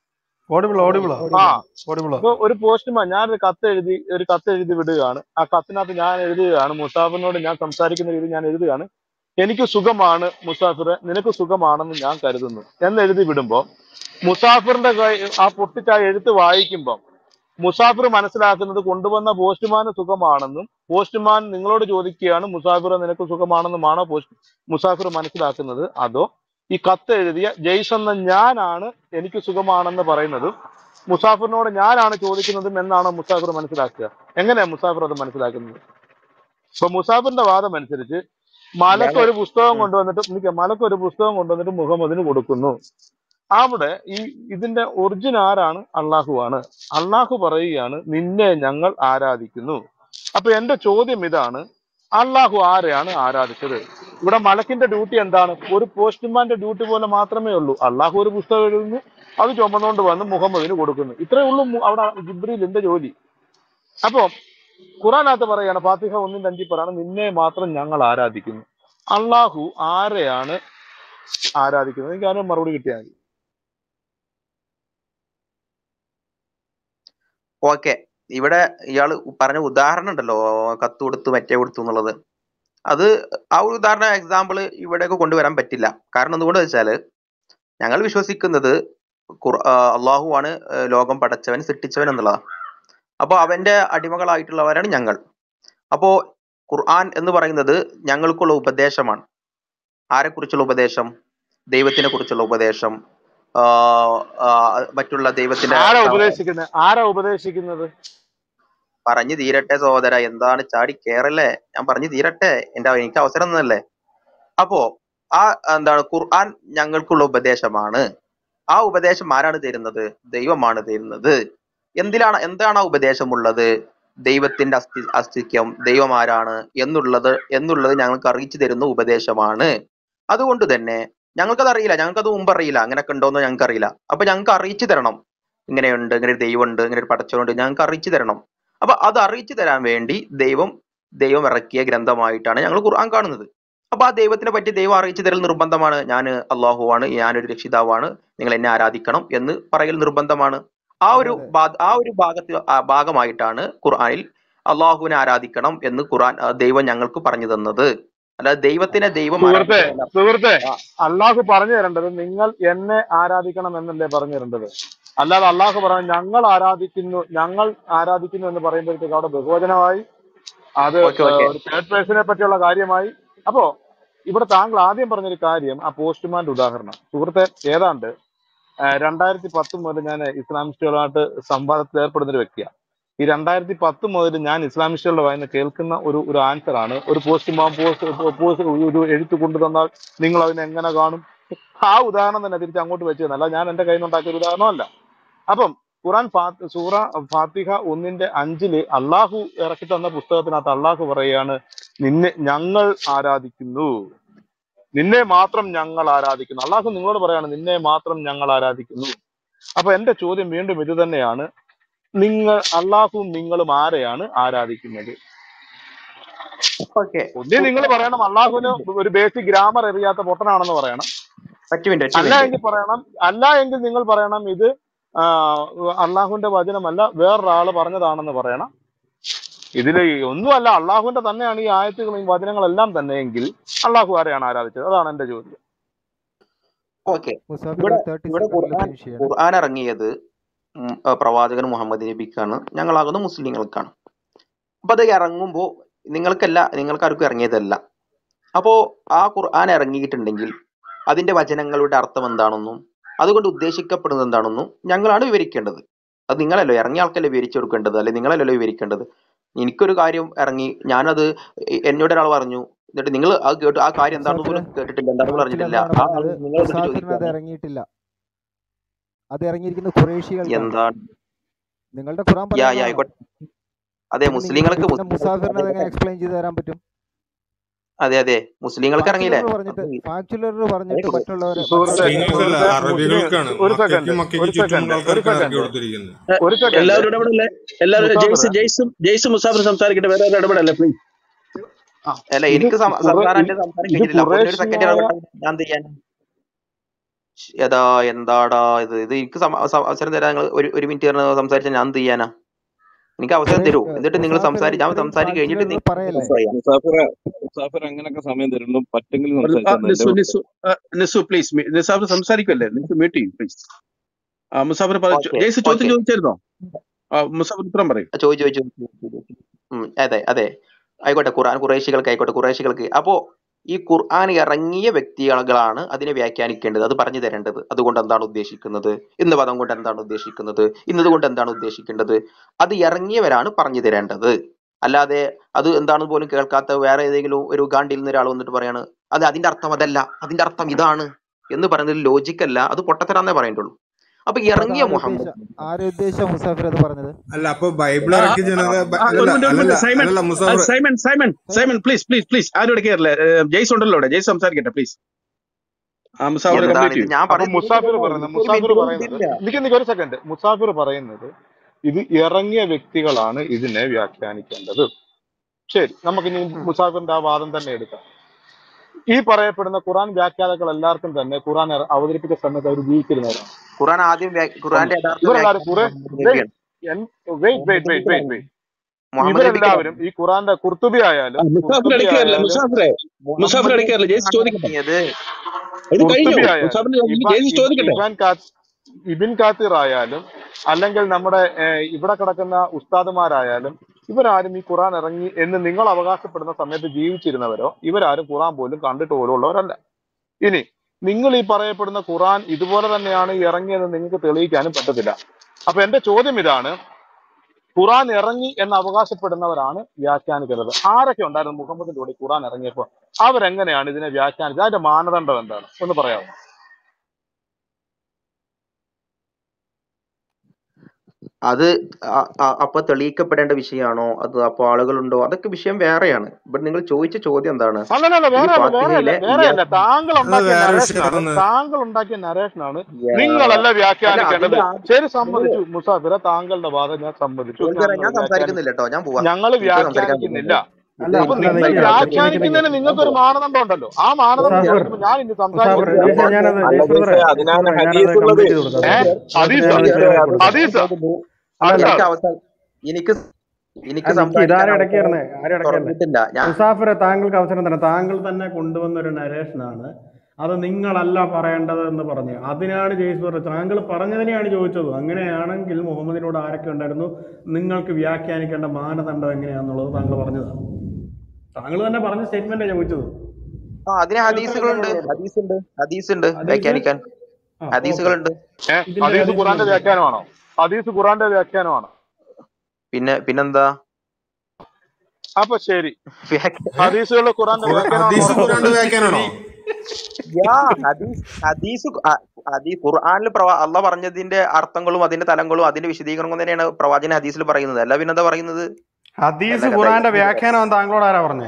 അപ്പൊ ഒരു പോസ്റ്റ്മാൻ, ഞാനൊരു കത്ത് എഴുതി വിടുകയാണ്. ആ കത്തിനകത്ത് ഞാൻ എഴുതുകയാണ്, മുസാഫിറിനോട് ഞാൻ സംസാരിക്കുന്ന രീതി ഞാൻ എഴുതുകയാണ്, എനിക്ക് സുഖമാണ് മുസാഫിറെ, നിനക്ക് സുഖമാണെന്ന് ഞാൻ കരുതുന്നു എന്ന് എഴുതി വിടുമ്പോ മുസാഫിറിന്റെ ആ പൊട്ടിച്ച എഴുത്ത് വായിക്കുമ്പം മുസാഫിർ മനസ്സിലാക്കുന്നത് കൊണ്ടുവന്ന പോസ്റ്റ്മാന് സുഖമാണെന്നും പോസ്റ്റ്മാൻ നിങ്ങളോട് ചോദിക്കുകയാണ് മുസാഫിർ നിനക്ക് സുഖമാണെന്നുമാണോ മുസാഫിർ മനസ്സിലാക്കുന്നത്? അതോ ഈ കത്ത് എഴുതിയ ജയ്സ് എന്ന ഞാനാണ് എനിക്ക് സുഖമാണെന്ന് പറയുന്നതും മുസാഫിറിനോട് ഞാനാണ് ചോദിക്കുന്നതും എന്നാണോ മുസാഫിർ മനസ്സിലാക്കുക? എങ്ങനെയാ മുസാഫിർ അത് മനസ്സിലാക്കുന്നത്? ഇപ്പൊ മുസാഫിറിന്റെ വാദം അനുസരിച്ച് മലക്ക് ഒരു പുസ്തകം കൊണ്ടുവന്നിട്ട് മുഹമ്മദിന് കൊടുക്കുന്നു. അവിടെ ഇതിന്റെ ഒറിജിൻ ആരാണ്? അള്ളാഹുവാണ്. അള്ളാഹു പറയുകയാണ് നിന്നെ ഞങ്ങൾ ആരാധിക്കുന്നു. അപ്പൊ എന്റെ ചോദ്യം ഇതാണ്, അള്ളാഹു ആരെയാണ് ആരാധിച്ചത്? ഇവിടെ മലക്കിന്റെ ഡ്യൂട്ടി എന്താണ്? ഒരു പോസ്റ്റ്മാന്റെ ഡ്യൂട്ടി പോലെ മാത്രമേ ഉള്ളൂ. അള്ളാഹു ഒരു പുസ്തകം എഴുതുന്നു, അത് ചുമന്നുകൊണ്ട് വന്ന് മുഹമ്മദിന് കൊടുക്കുന്നു. ഇത്രയേ ഉള്ളൂ അവിടെ ജിബ്രീലിന്റെ ജോലി. അപ്പൊ ഖുറാനകത്ത് പറയാണ്, ഫാത്തിഹ 1:5 പറയാണ് നിന്നെ മാത്രം ഞങ്ങൾ ആരാധിക്കുന്നു. അള്ളാഹു ആരെയാണ് ആരാധിക്കുന്നത്? എനിക്ക് ആരും മറുപടി കിട്ടിയാൽ മതി. ഓക്കെ, ഇവിടെ ഇയാള് പറഞ്ഞ ഉദാഹരണം ഉണ്ടല്ലോ, കത്ത് കൊടുത്തു മറ്റേ കൊടുത്തു എന്നുള്ളത്, അത് ആ ഒരു ഉദാഹരണ എക്സാമ്പിള് ഇവിടെയൊക്കെ കൊണ്ടുവരാൻ പറ്റില്ല. കാരണം എന്തുകൊണ്ട് വെച്ചാല് ഞങ്ങൾ വിശ്വസിക്കുന്നത് അള്ളാഹു ആണ് ലോകം പടച്ചവൻ, സൃഷ്ടിച്ചവൻ എന്നുള്ളതാണ്. അപ്പൊ അവന്റെ അടിമകളായിട്ടുള്ളവരാണ് ഞങ്ങൾ. അപ്പോ ഖുർആൻ എന്ന് പറയുന്നത് ഞങ്ങൾക്കുള്ള ഉപദേശമാണ്. ആരെക്കുറിച്ചുള്ള ഉപദേശം? ദൈവത്തിനെ കുറിച്ചുള്ള ഉപദേശം, ആ, ആ, മറ്റുള്ള ദൈവത്തിന്റെ ആരാ ഉപദേശിക്കുന്നത്? പറഞ്ഞു തീരട്ടെ സഹോദര, എന്താണ് ചാടി കേറല്ലേ? ഞാൻ പറഞ്ഞു തീരട്ടെ, എനിക്ക് അവസരം തന്നല്ലേ. അപ്പോ ആ എന്താണ് ഖുർആൻ ഞങ്ങൾക്കുള്ള ഉപദേശമാണ്. ആ ഉപദേശം ആരാണ് തരുന്നത്? ദൈവമാണ് തരുന്നത്. എന്താണ് ആ ഉപദേശമുള്ളത്? ദൈവത്തിന്റെ അസ്തിത്വം, ദൈവം ആരാണ് എന്നുള്ളത് ഞങ്ങൾക്ക് അറിയിച്ചു തരുന്ന ഉപദേശമാണ്. അതുകൊണ്ട് തന്നെ ഞങ്ങൾക്കത് അറിയില്ല, ഞങ്ങൾക്കത് മുമ്പ് അറിയില്ല, അങ്ങനെയൊക്കെ ഉണ്ടോന്ന് ഞങ്ങൾക്ക് അറിയില്ല. അപ്പൊ ഞങ്ങൾക്ക് അറിയിച്ചു തരണം, ഇങ്ങനെയുണ്ട്, ഇങ്ങനെ ഒരു ദൈവമുണ്ട്, ഇങ്ങനെ ഒരു പടച്ചവനുണ്ട്, ഞങ്ങൾക്ക് അറിയിച്ചു തരണം. അപ്പൊ അത് അറിയിച്ചു തരാൻ വേണ്ടി ദൈവം ഇറക്കിയ ഗ്രന്ഥമായിട്ടാണ് ഞങ്ങൾ ഖുർആൻ കാണുന്നത്. അപ്പൊ ആ ദൈവത്തിനെ പറ്റി ദൈവം അറിയിച്ചു തരൽ നിർബന്ധമാണ്. ഞാൻ അള്ളാഹുവാണ്, ഞാനൊരു രക്ഷിതാവാണ്, നിങ്ങൾ എന്നെ ആരാധിക്കണം എന്ന് പറയൽ നിർബന്ധമാണ്. ആ അതെ ഒരു അതെ ഭാഗമായിട്ടാണ് ഖുർആനിൽ അള്ളാഹുവിനെ ആരാധിക്കണം എന്ന് ദൈവം ഞങ്ങൾക്ക് പറഞ്ഞു തന്നത്. അല്ലാതെ ദൈവം സുഹൃത്തെ, അള്ളാഹു പറഞ്ഞു തരേണ്ടത് നിങ്ങൾ എന്നെ ആരാധിക്കണം എന്നല്ലേ പറഞ്ഞു തരേണ്ടത്. അല്ലാതെ അള്ളാഹു പറഞ്ഞു ഞങ്ങൾ ആരാധിക്കുന്നു എന്ന് പറയുമ്പോഴത്തേക്ക് അവിടെ ബഹുവചനമായി, അത് ഒരു തേർഡ് പേഴ്സണെ പറ്റിയുള്ള കാര്യമായി. അപ്പോ ഇവിടെ താങ്കൾ ആദ്യം പറഞ്ഞൊരു കാര്യം, ആ പോസ്റ്റ്മാന്റെ ഉദാഹരണം. സുഹൃത്തെ, ഏതാണ്ട് 2010 മുതൽ ഞാൻ ഇസ്ലാമിസ്റ്റുകളുമായിട്ട് സംവാദത്തിൽ ഏർപ്പെടുന്ന ഒരു വ്യക്തിയാണ്. ഈ 2010 മുതൽ ഞാൻ ഇസ്ലാമിസ്റ്റുകളുടെ വായന കേൾക്കുന്ന ഒരു ആൻസർ ആണ്, ഒരു ഒരു എഴുത്ത് കൊണ്ടുതന്നാൽ നിങ്ങൾ അതിനെ എങ്ങനെ കാണും? ആ ഉദാഹരണം തന്നെ തിരിച്ച് അങ്ങോട്ട് വെച്ച് തന്നല്ല, ഞാൻ എന്റെ കയ്യിൽ നിന്നുണ്ടാക്കിയ ഒരു ഉദാഹരണമല്ല. അപ്പം ഖുറാൻ സൂറ ഫാത്തിഹ 1:5 അള്ളാഹു ഇറക്കി തന്ന പുസ്തകത്തിനകത്ത് അള്ളാഹു പറയാണ്, നിന്നെ ഞങ്ങൾ ആരാധിക്കുന്നു, നിന്നെ മാത്രം ഞങ്ങൾ ആരാധിക്കുന്നു. അള്ളാഹു നിങ്ങളോട് പറയാണ്, നിന്നെ മാത്രം ഞങ്ങൾ ആരാധിക്കുന്നു. അപ്പൊ എന്റെ ചോദ്യം വീണ്ടും ഇത് തന്നെയാണ്, അള്ളാഹുവും നിങ്ങളും ആരെയാണ് ആരാധിക്കുന്നത്? ഒന്നേ നിങ്ങൾ പറയണം അള്ളാഹുവിന് ഒരു ബേസിക് ഗ്രാമർ അറിയാത്ത പൊട്ടനാണെന്ന് പറയണം. അല്ല എങ്കിൽ നിങ്ങൾ പറയണം ഇത് അള്ളാഹുവിന്റെ വചനമല്ല, വേറൊരാള് പറഞ്ഞതാണെന്ന് പറയണം. ഇതിൽ ഒന്നുമല്ല, അള്ളാഹുവിന്റെ തന്നെയാണ് ഈ ആയത്തുകളും ഈ വചനങ്ങളെല്ലാം തന്നെ എങ്കിൽ അള്ളാഹു ആരെയാണ് ആരാധിച്ചത്? അതാണ് എന്റെ ചോദ്യം. ഖുർആൻ ഇറങ്ങിയത് പ്രവാചകൻ മുഹമ്മദ് നബിക്കാണ്, ഞങ്ങളാകുന്ന മുസ്ലിങ്ങൾക്കാണ്. അപ്പൊ അത് ഇറങ്ങുമ്പോ നിങ്ങൾക്കാർക്കും ഇറങ്ങിയതല്ല. അപ്പോ ആ ഖുർആൻ ഇറങ്ങിയിട്ടുണ്ടെങ്കിൽ അതിന്റെ വചനങ്ങളുടെ അർത്ഥം എന്താണെന്നും അതുകൊണ്ട് ഉദ്ദേശിക്കപ്പെടുന്നത് എന്താണെന്നും ഞങ്ങളാണ് വിവരിക്കേണ്ടത്. അത് നിങ്ങളല്ലോ, ഇറങ്ങിയ ആൾക്കല്ലേ വിവരിച്ചു കൊടുക്കേണ്ടത്, അല്ലെ നിങ്ങളല്ലോ വിവരിക്കേണ്ടത്. എനിക്കൊരു കാര്യം ഇറങ്ങി, ഞാനത് എന്നോട് ഒരാൾ പറഞ്ഞു, എന്നിട്ട് നിങ്ങൾ അത് കേട്ടു, ആ കാര്യം എന്താണെന്ന് പോലും കേട്ടിട്ടില്ല, എന്താണെന്ന് പറഞ്ഞിട്ടില്ല. ആ ആൾ നിങ്ങളോട് ഇറങ്ങിയിട്ടില്ല, അത് ഇറങ്ങിയിരിക്കുന്നത് ഖുറൈശികൾക്കാണ്. എന്താണ് നിങ്ങളുടെ ഖുർആൻ പറയുന്നതാണോ? അതെ, മുസ്ലിങ്ങൾക്ക് മുസാഫിറിന് അതെങ്ങനെ എക്സ്പ്ലെയിൻ ചെയ്ത് തരാൻ പറ്റും? അതെ മുസ്ലിങ്ങൾക്ക് ഇറങ്ങിയില്ലേ? പറഞ്ഞിട്ട് മറ്റുള്ളവരെ എല്ലാവരും ഇടപെടല്ലേ? ജയ്സ് മുസാഫിർ സംസാരിക്കട്ടെ, വേറെ ഇടപെടല്ലേ പ്ലീസ്. അല്ല, എനിക്ക് സംസാരം കഴിഞ്ഞിട്ടില്ല. ഒരു സെക്കൻഡ് ഞാൻ ചെയ്യാൻ എന്താടാ ഇത് എനിക്ക് അവസരം തരാൻ നിങ്ങൾ ഒരു മിനിറ്റ് സംസാരിച്ചാൽ ഞാൻ ചെയ്യാനാ? എനിക്ക് അവസരം തരൂ, എന്നിട്ട് നിങ്ങൾ ഞാൻ സംസാരിച്ച് കഴിഞ്ഞിട്ട് അങ്ങനൊക്കെ സമയം തരുന്നു, പറ്റെങ്കിൽ സംസാരിക്കല്ലേ, മ്യൂട്ട് ചെയ്യും പ്ലീസ്. മുസാഫിർ ജയ്സ് ചോദ്യം ചോദിച്ചായിരുന്നോ? മുസാഫിർ ഉത്തരം പറയും. ചോദിച്ചു. അതെ ആയിക്കോട്ടെ, ഖുറൈശികൾക്ക്. അപ്പോ ഈ ഖുർആൻ ഇറങ്ങിയ വ്യക്തികളാണ് അതിനെ വ്യാഖ്യാനിക്കേണ്ടത്, അത് പറഞ്ഞു തരേണ്ടത്. അതുകൊണ്ട് എന്താണ് ഉദ്ദേശിക്കുന്നത്, ഇന്ന പദം കൊണ്ട് എന്താണ് ഉദ്ദേശിക്കുന്നത്, ഇന്നതുകൊണ്ട് എന്താണ് ഉദ്ദേശിക്കേണ്ടത്, അത് ഇറങ്ങിയവരാണ് പറഞ്ഞു തരേണ്ടത്. അല്ലാതെ അത് എന്താണെന്ന് പോലും കേൾക്കാത്ത വേറെ ഏതെങ്കിലും ഒരു ഗാണ്ടിയിൽ നിന്ന് ഒരാൾ വന്നിട്ട് പറയാണ് അതിന്റെ അർത്ഥം അതല്ല, അതിന്റെ അർത്ഥം ഇതാണ് എന്ന് പറയുന്നത് ലോജിക്കല്ല, അത് പൊട്ടത്തരാന്നേ പറയേണ്ടുള്ളൂ. അപ്പൊ ഇറങ്ങിയ മുഹമ്മദ് അല്ല, അപ്പൊ ബൈബിൾ ഇറക്കി സൈമൺ പ്ലീസ് ആരോട് കേറില്ല. ജയ്സ് ഉണ്ടല്ലോ അവിടെ, ജയ്സ് സംസാരിക്കട്ടെ പ്ലീസ്. മുസാഫിർ പറയുന്നത് ഇത് ഇറങ്ങിയ വ്യക്തികളാണ് ഇതിനെ വ്യാഖ്യാനിക്കേണ്ടത്. ശരി, നമുക്കിനി മുസാഫിറിന്റെ ആ വാദം തന്നെ എടുക്കാം. ഈ പറയപ്പെടുന്ന ഖുറാൻ വ്യാഖ്യാതാക്കൾ എല്ലാവർക്കും തന്നെ ഖുറാൻ അവതരിപ്പിച്ച സമയത്ത് അവർ ജീവിച്ചിരുന്നവരാണ്. ഖുറാൻ ആദ്യം ഇവരെല്ലാവരും ഈ ഖുറാന്റെ കുർത്തുബി ആയാലും ഇബിൻ കാത്തിർ ആയാലും അല്ലെങ്കിൽ നമ്മുടെ ഇവിടെ കിടക്കുന്ന ഉസ്താദുമാരായാലും ഇവരാരും ഈ ഖുറാൻ ഇറങ്ങി എന്ന് നിങ്ങൾ അവകാശപ്പെടുന്ന സമയത്ത് ജീവിച്ചിരുന്നവരോ ഇവരാരും ഖുറാൻ പോലും കണ്ടിട്ട് പോലും ഉള്ളവരല്ല. ഇനി നിങ്ങൾ ഈ പറയപ്പെടുന്ന ഖുറാൻ ഇതുപോലെ തന്നെയാണ് ഇറങ്ങിയത് നിങ്ങൾക്ക് തെളിയിക്കാനും പറ്റത്തില്ല. അപ്പൊ എന്റെ ചോദ്യം ഇതാണ്, ഖുറാൻ ഇറങ്ങി എന്ന് അവകാശപ്പെടുന്നവരാണ് വ്യാഖ്യാനിക്കുന്നത്. ആരൊക്കെ ഉണ്ടായിരുന്നു മുഹമ്മദിന്റെ കൂടെ ഖുറാൻ ഇറങ്ങിയപ്പോൾ? അവരെങ്ങനെയാണ് ഇതിനെ വ്യാഖ്യാനിച്ചത്? അതിന്റെ മാനദണ്ഡം എന്താണ് ഒന്ന് പറയാമോ? അത് അപ്പൊ തെളിയിക്കപ്പെടേണ്ട വിഷയമാണോ? അത് അപ്പൊ ആളുകളുണ്ടോ? അതൊക്കെ വിഷയം വേറെയാണ്. ബട്ട് നിങ്ങൾ ചോദിച്ച ചോദ്യം എന്താണ്? അല്ലല്ല, ഈ ഫാത്തിഹയിലെ വേറെയല്ല. താങ്കൾ അത് ഉണ്ടാക്കിയ വേറെ നരേഷനാണ്, വിഷയമാണ്. താങ്കൾ ഉണ്ടാക്കിയ നരേഷനാണ്. നിങ്ങളല്ല അല്ല വ്യാഖ്യാനിക്കേണ്ടത്. അതിന്റെ ശരി, നിങ്ങൾ സമ്മതിച്ചു മുസാഫിറ, താങ്കളുടെ വാദം ഞാൻ സമ്മതിച്ചു. ഞാൻ സംസാരിക്കുന്നില്ല കേട്ടോ, ഞാൻ പോവാ. ഞങ്ങൾ എനിക്ക് സംസാരിക്കാൻ വ്യാഖ്യാനിക്കുന്നില്ല. പറ്റുന്നുണ്ട്. അല്ല അപ്പൊ എനിക്ക് നിങ്ങൾ നിക്ക് സംസാരിക്കാൻ നിക്ക് നിക്ക് വ്യാഖ്യാനിക്കുന്നതിന് ഞാൻ നിങ്ങൾക്കൊരു പോവാ. മാനദണ്ഡം ഉണ്ടല്ലോ. ആ മാനദണ്ഡം മുസാഫിർ ചോദിക്കുമ്പോൾ ഞാൻ ഇനി മുസാഫിർ സംസാരിക്കുന്നില്ല. ജയ്സ ഞാനത് അല്ല ജയ്സ് ബ്രദറെ ജയ്സെ, അതിനാണ് ഞാനത് ഹദീസ് ഉള്ളത്. കംപ്ലീറ്റ് ചെയ്ത് കൊടുക്കാം ഹദീസ് അദ്ദേഹത്തിന് ഞാൻ ജയ്സെ, ക്ലിയർ ആക്കി കൊടുക്കാം. ഹദീസ് അല്ല അല്ല എനിക്ക് അവസാനം എനിക്ക് എനിക്ക് നിക്ക് സംസാരിക്കാൻ ഇതാരും അവസരം ഇടയ്ക്കായിരുന്നേ, ആരും ഇടയ്ക്കല്ലേ. തുറന്നിട്ടില്ല. ഞാൻ മുസാഫിറെ താങ്കൾക്ക് അവസരം തന്നെ, താങ്കൾ തന്നെ കൊണ്ടുവന്ന ഒരു നരേഷനാണ്. അത് നിങ്ങളല്ല പറയേണ്ടത് എന്ന് പറഞ്ഞു. അതിനാണ് ജയ്സ് പറഞ്ഞത്. താങ്കൾ പറഞ്ഞതിനെയാണ് ചോദിച്ചത്. അങ്ങനെയാണെങ്കിൽ മുഹമ്മദിനോട് ആരൊക്കെ ഉണ്ടായിരുന്നു, നിങ്ങൾക്ക് വ്യാഖ്യാനിക്കേണ്ട മാനദണ്ഡം എങ്ങനെയാണെന്നുള്ളത് താങ്കൾ പറഞ്ഞതാണ്. താങ്കൾ തന്നെ പറഞ്ഞ സ്റ്റേറ്റ്മെന്റാണ് ചോദിച്ചത്. അതിന് അതിന് ഉത്തരം എന്താ ഹദീസുകളുണ്ട്, പറഞ്ഞത്? ഹദീസുണ്ട് ഹദീസ് വ്യാഖ്യാനിക്കാൻ ഓക്കെ. ഹദീസുകളുണ്ട്. ഇതിന്റെ ഹദീസ് ഹദീസ് ഖുറാന്റെ നോക്കിക്കോ. വ്യാഖ്യാനമാണോ? ഹദീസ് ഖുറാന്റെ വ്യാഖ്യാനമാണോ? പിന്നെന്താ അപ്പൊ ശരി, വ്യാഖ്യ- ഹദീസുകളിൽ ഖുറാന്റെ വ്യാഖ്യാനമാണെന്ന് ഹദീസ് ഉറപ്പുണ്ടോ? ഖുറാന്റെ വ്യാഖ്യാനാണോ? യാ ഹദീസ് ഖുർആനിൽ അള്ള പറഞ്ഞതിന്റെ അർത്ഥങ്ങളും അതിന്റെ തലങ്ങളും അതിന്റെ വിശദീകരണവും തന്നെയാണ് പ്രവാചകൻ ഹദീസിൽ പറയുന്നത്. അല്ല പിന്നെന്താ പറയുന്നത്? ഹദീസ് നല്ല കഥ. ഖുറാന്റെ വ്യാഖ്യാനം താങ്കളോട് ആരാ പറഞ്ഞേ?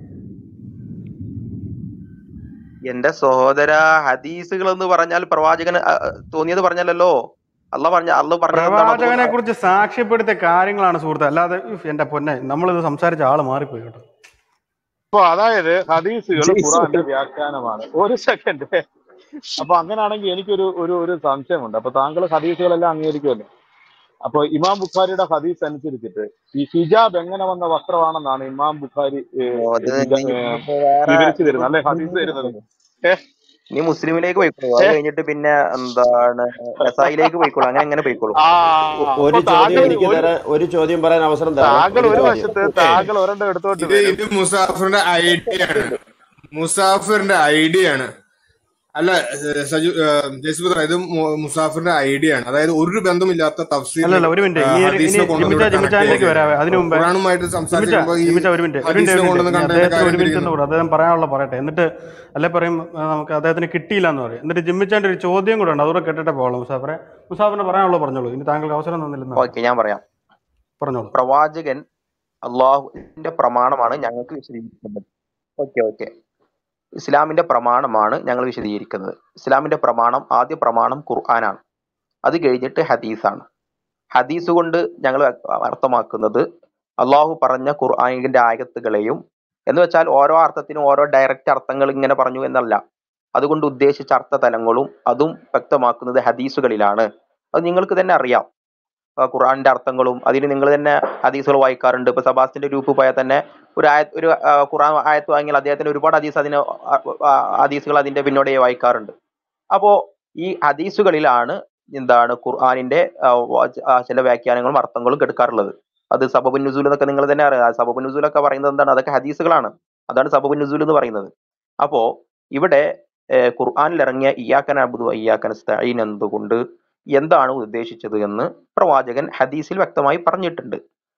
എന്റെ സഹോദര, ഹദീസുകൾ എന്ന് പറഞ്ഞാൽ പ്രവാചകൻ തോന്നിയത് പറഞ്ഞല്ലോ. അള്ള പറഞ്ഞത് എന്താണ്? പ്രവാചകനെ കുറിച്ച് സാക്ഷ്യപ്പെടുത്തിയ കാര്യങ്ങളാണ് സുഹൃത്തെ, അല്ലാതെ എന്റെ പൊന്നെ നമ്മളിത് സംസാരിച്ച ആള് മാറിപ്പോയി കേട്ടോ. അപ്പൊ അതായത് ഹദീസുകൾ ഖുറാന്റെ വ്യാഖ്യാനമാണ്. ഒരു സെക്കൻഡ്. അപ്പൊ അങ്ങനെയാണെങ്കിൽ എനിക്കൊരു ഒരു ഒരു സംശയമുണ്ട്. അപ്പൊ താങ്കൾ ഹദീസുകളെല്ലാം അംഗീകരിക്കുമല്ലോ. അപ്പൊ ഇമാം ബുഖാരിയുടെ ഹദീസ് അനുസരിച്ചിട്ട് ഈ ഹിജാബ് എങ്ങനെ വന്ന വസ്ത്രമാണെന്നാണ് ഇമാം ബുഖാരി വിവരിച്ചു തരുന്നത്, അല്ലെ ഹദീസ് തരുന്നത്. നീ മുസ്ലിമിലേക്ക് പോയിക്കോളൂ. അത് കഴിഞ്ഞിട്ട് പിന്നെ എന്താണ് നസായിലേക്ക് പോയിക്കോളൂ. അങ്ങനെ പോയിക്കോളൂ. ഒരു ചോദ്യം പറയാൻ അവസരം തരാം. താങ്കൾ ഒരു വശത്ത്, താങ്കൾ ഒരെണ്ണം എടുത്തോട്ട് ഇത് മുസാഫിറിന്റെ ഐഡിയാണ്. മുസാഫിറിന്റെ ഐഡിയാണ്. അല്ല ജയ്സ്ബുദ്ര, ഇത് മുസാഫിറിന്റെ ഐഡിയാണ്. അതായത് ഒരു ബന്ധമില്ലാത്ത തഫ്സീർ അല്ലല്ല, ഒരു മിനിറ്റ് ജിമ്മിച്ചാനിലേക്ക് വരാവേ. അതിനു മുമ്പേ ഖുറാനുമായിട്ട് സംസാരിക്കുമ്പോൾ ഒരു മിനിറ്റ് അദ്ദേഹത്തിന് ഒരു മിനിറ്റ് എന്ന് പറയും. അദ്ദേഹം പറയാനുള്ള പറയട്ടെ. എന്നിട്ട് അല്ലെ പറയും നമുക്ക് അദ്ദേഹത്തിന് കിട്ടിയില്ല എന്ന് പറയും. എന്നിട്ട് ജിമ്മിച്ചാന്റെ ഒരു ചോദ്യം കൂടെ ഉണ്ട്, അതുകൂടെ കേട്ടിട്ടേ പോകണം. മുസാഫിറിന് പറയാനുള്ള പറഞ്ഞോളൂ. ഇനി താങ്കൾക്ക് അവസരം തന്നില്ലെന്ന്. ഓക്കെ, ഞാൻ പറയാം. പറഞ്ഞോളൂ. പ്രവാചകൻ അള്ളാഹുവിന്റെ പ്രമാണമാണ് ഞങ്ങൾക്ക് വിശദീകരിക്കുന്നത്. ഓക്കെ, ഇസ്ലാമിന്റെ പ്രമാണമാണ് ഞങ്ങൾ വിശദീകരിക്കുന്നത്. ഇസ്ലാമിന്റെ ആദ്യ പ്രമാണം ഖുർആനാണ്. അത് കഴിഞ്ഞിട്ട് ഹദീസാണ്. ഹദീസ് കൊണ്ട് ഞങ്ങൾ അർത്ഥമാക്കുന്നത് അള്ളാഹു പറഞ്ഞ ഖുർആനിന്റെ ആയത്തുകളെയും, എന്ന് വെച്ചാൽ ഓരോ അർത്ഥത്തിനും ഓരോ ഡയറക്റ്റ് അർത്ഥങ്ങൾ ഇങ്ങനെ പറഞ്ഞു എന്നല്ല. അതുകൊണ്ട് ഉദ്ദേശിച്ച അർത്ഥതലങ്ങളും അതും വ്യക്തമാക്കുന്നത് ഹദീസുകളിലാണ്. അത് നിങ്ങൾക്ക് തന്നെ അറിയാം. ഖുർആന്റെ അർത്ഥങ്ങളും അതിന് നിങ്ങൾ തന്നെ ഹദീസുകൾ വായിക്കാറുണ്ട്. ഇപ്പൊ സബാസിന്റെ ഗ്രൂപ്പ് പോയാൽ തന്നെ ഒരു ഖുർആൻ ആയത്ത് വാങ്ങിയാൽ അദ്ദേഹത്തിന് ഒരുപാട് ഹദീസുകൾ അതിന്റെ പിന്നോടെ വായിക്കാറുണ്ട്. അപ്പോ ഈ ഹദീസുകളിലാണ് എന്താണ് ഖുർആനിന്റെ ചില വ്യാഖ്യാനങ്ങളും അർത്ഥങ്ങളും കെടുക്കാറുള്ളത്. അത് സബബുൻ നുസൂൽ എന്നൊക്കെ നിങ്ങൾ തന്നെ അറിയാം. സബബുൻ നുസൂൽ ഒക്കെ പറയുന്നത് എന്താണ്? അതൊക്കെ ഹദീസുകളാണ്. അതാണ് സബബുൻ നുസൂൽ എന്ന് പറയുന്നത്. അപ്പോ ഇവിടെ ഖുർആനിൽ ഇറങ്ങിയ ഇയ്യാക നഅ്ബുദു വ ഇയ്യാക നസ്തഈൻ എന്തുകൊണ്ട്, എന്താണ് ഉദ്ദേശിച്ചത് എന്ന് പ്രവാചകൻ ഹദീസിൽ വ്യക്തമായി പറഞ്ഞിട്ടുണ്ട്.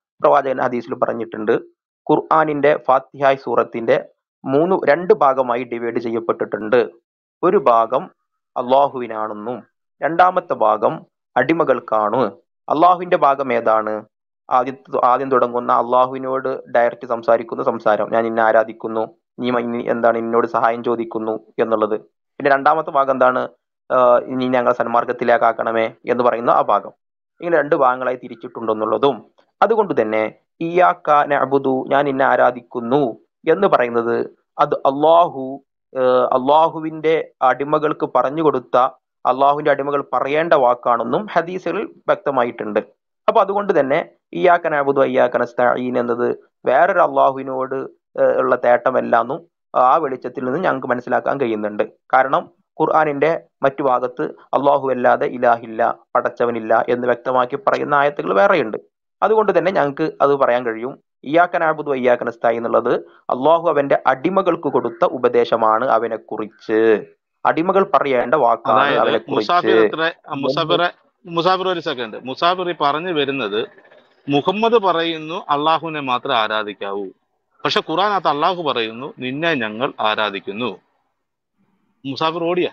ഖുർആനിന്റെ ഫാത്തിഹ സൂറത്തിന്റെ രണ്ട് ഭാഗമായി ഡിവൈഡ് ചെയ്യപ്പെട്ടിട്ടുണ്ട്. ഒരു ഭാഗം അള്ളാഹുവിനാണെന്നും രണ്ടാമത്തെ ഭാഗം അടിമകൾക്കാണ്. അള്ളാഹുവിന്റെ ഭാഗം ഏതാണ്? ആദ്യം തുടങ്ങുന്ന അള്ളാഹുവിനോട് ഡയറക്റ്റ് സംസാരിക്കുന്ന സംസാരം, ഞാൻ നിന്നെ ആരാധിക്കുന്നു, നീ എന്താണ് എന്നോട് സഹായം ചോദിക്കുന്നു എന്നുള്ളത്. പിന്നെ രണ്ടാമത്തെ ഭാഗം എന്താണ്? ഇനി ഞങ്ങൾ സന്മാർഗത്തിലേക്കാക്കണമേ എന്ന് പറയുന്ന ആ ഭാഗം. ഇങ്ങനെ രണ്ട് ഭാഗങ്ങളായി തിരിച്ചിട്ടുണ്ടെന്നുള്ളതും, അതുകൊണ്ട് തന്നെ ഇയ്യാക നഅ്ബുദു, ഞാൻ നിന്നെ ആരാധിക്കുന്നു എന്ന് പറയുന്നത് അത് അള്ളാഹുവിന്റെ അടിമകൾക്ക് പറഞ്ഞു കൊടുത്ത, അള്ളാഹുവിന്റെ അടിമകൾ പറയേണ്ട വാക്കാണെന്നും ഹദീസുകളിൽ വ്യക്തമായിട്ടുണ്ട്. അപ്പൊ അതുകൊണ്ട് തന്നെ ഇയ്യാക നഅ്ബുദു വ ഇയ്യാക നസ്തഈൻ എന്നത് വേറൊരു അള്ളാഹുവിനോട് ഉള്ള തേട്ടമല്ലാന്നും ആ വെളിച്ചത്തിൽ നിന്ന് ഞങ്ങൾക്ക് മനസ്സിലാക്കാൻ കഴിയുന്നുണ്ട്. കാരണം ഖുർആനിന്റെ മറ്റു ഭാഗത്ത് അള്ളാഹു അല്ലാതെ ഇലാഹില്ല, പടച്ചവനില്ല എന്ന് വ്യക്തമാക്കി പറയുന്ന ആയത്തുകൾ വേറെയുണ്ട്. അതുകൊണ്ട് തന്നെ ഞങ്ങൾക്ക് അത് പറയാൻ കഴിയും. ഇയ്യാക നഅ്ബുദു വ ഇയ്യാക നസ്തഈൻ എന്നുള്ളത് അള്ളാഹു അവന്റെ അടിമകൾക്ക് കൊടുത്ത ഉപദേശമാണ് അവനെ കുറിച്ച്. അടിമകൾ പറയേണ്ട വാക്കാണ് അതായത് അവരെ കുറിച്ച്. മുസാഫിർ ഒരു സെക്കൻഡ്, മുസാഫിർ ഈ പറഞ്ഞു വരുന്നത് മുഹമ്മദ് പറയുന്നു അള്ളാഹുവിനെ മാത്രമേ ആരാധിക്കാവൂ, പക്ഷെ ഖുറാനകത്ത് അള്ളാഹു പറയുന്നു നിന്നെ ഞങ്ങൾ ആരാധിക്കുന്നു. മുസാഫിർ ഓടിയ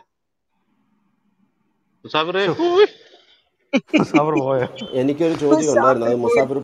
മുസാഫിറെ മുസാഫിർ പോയോ? എനിക്കൊരു ചോദ്യം ഉണ്ടായിരുന്നു, അത് മുസാഫിർ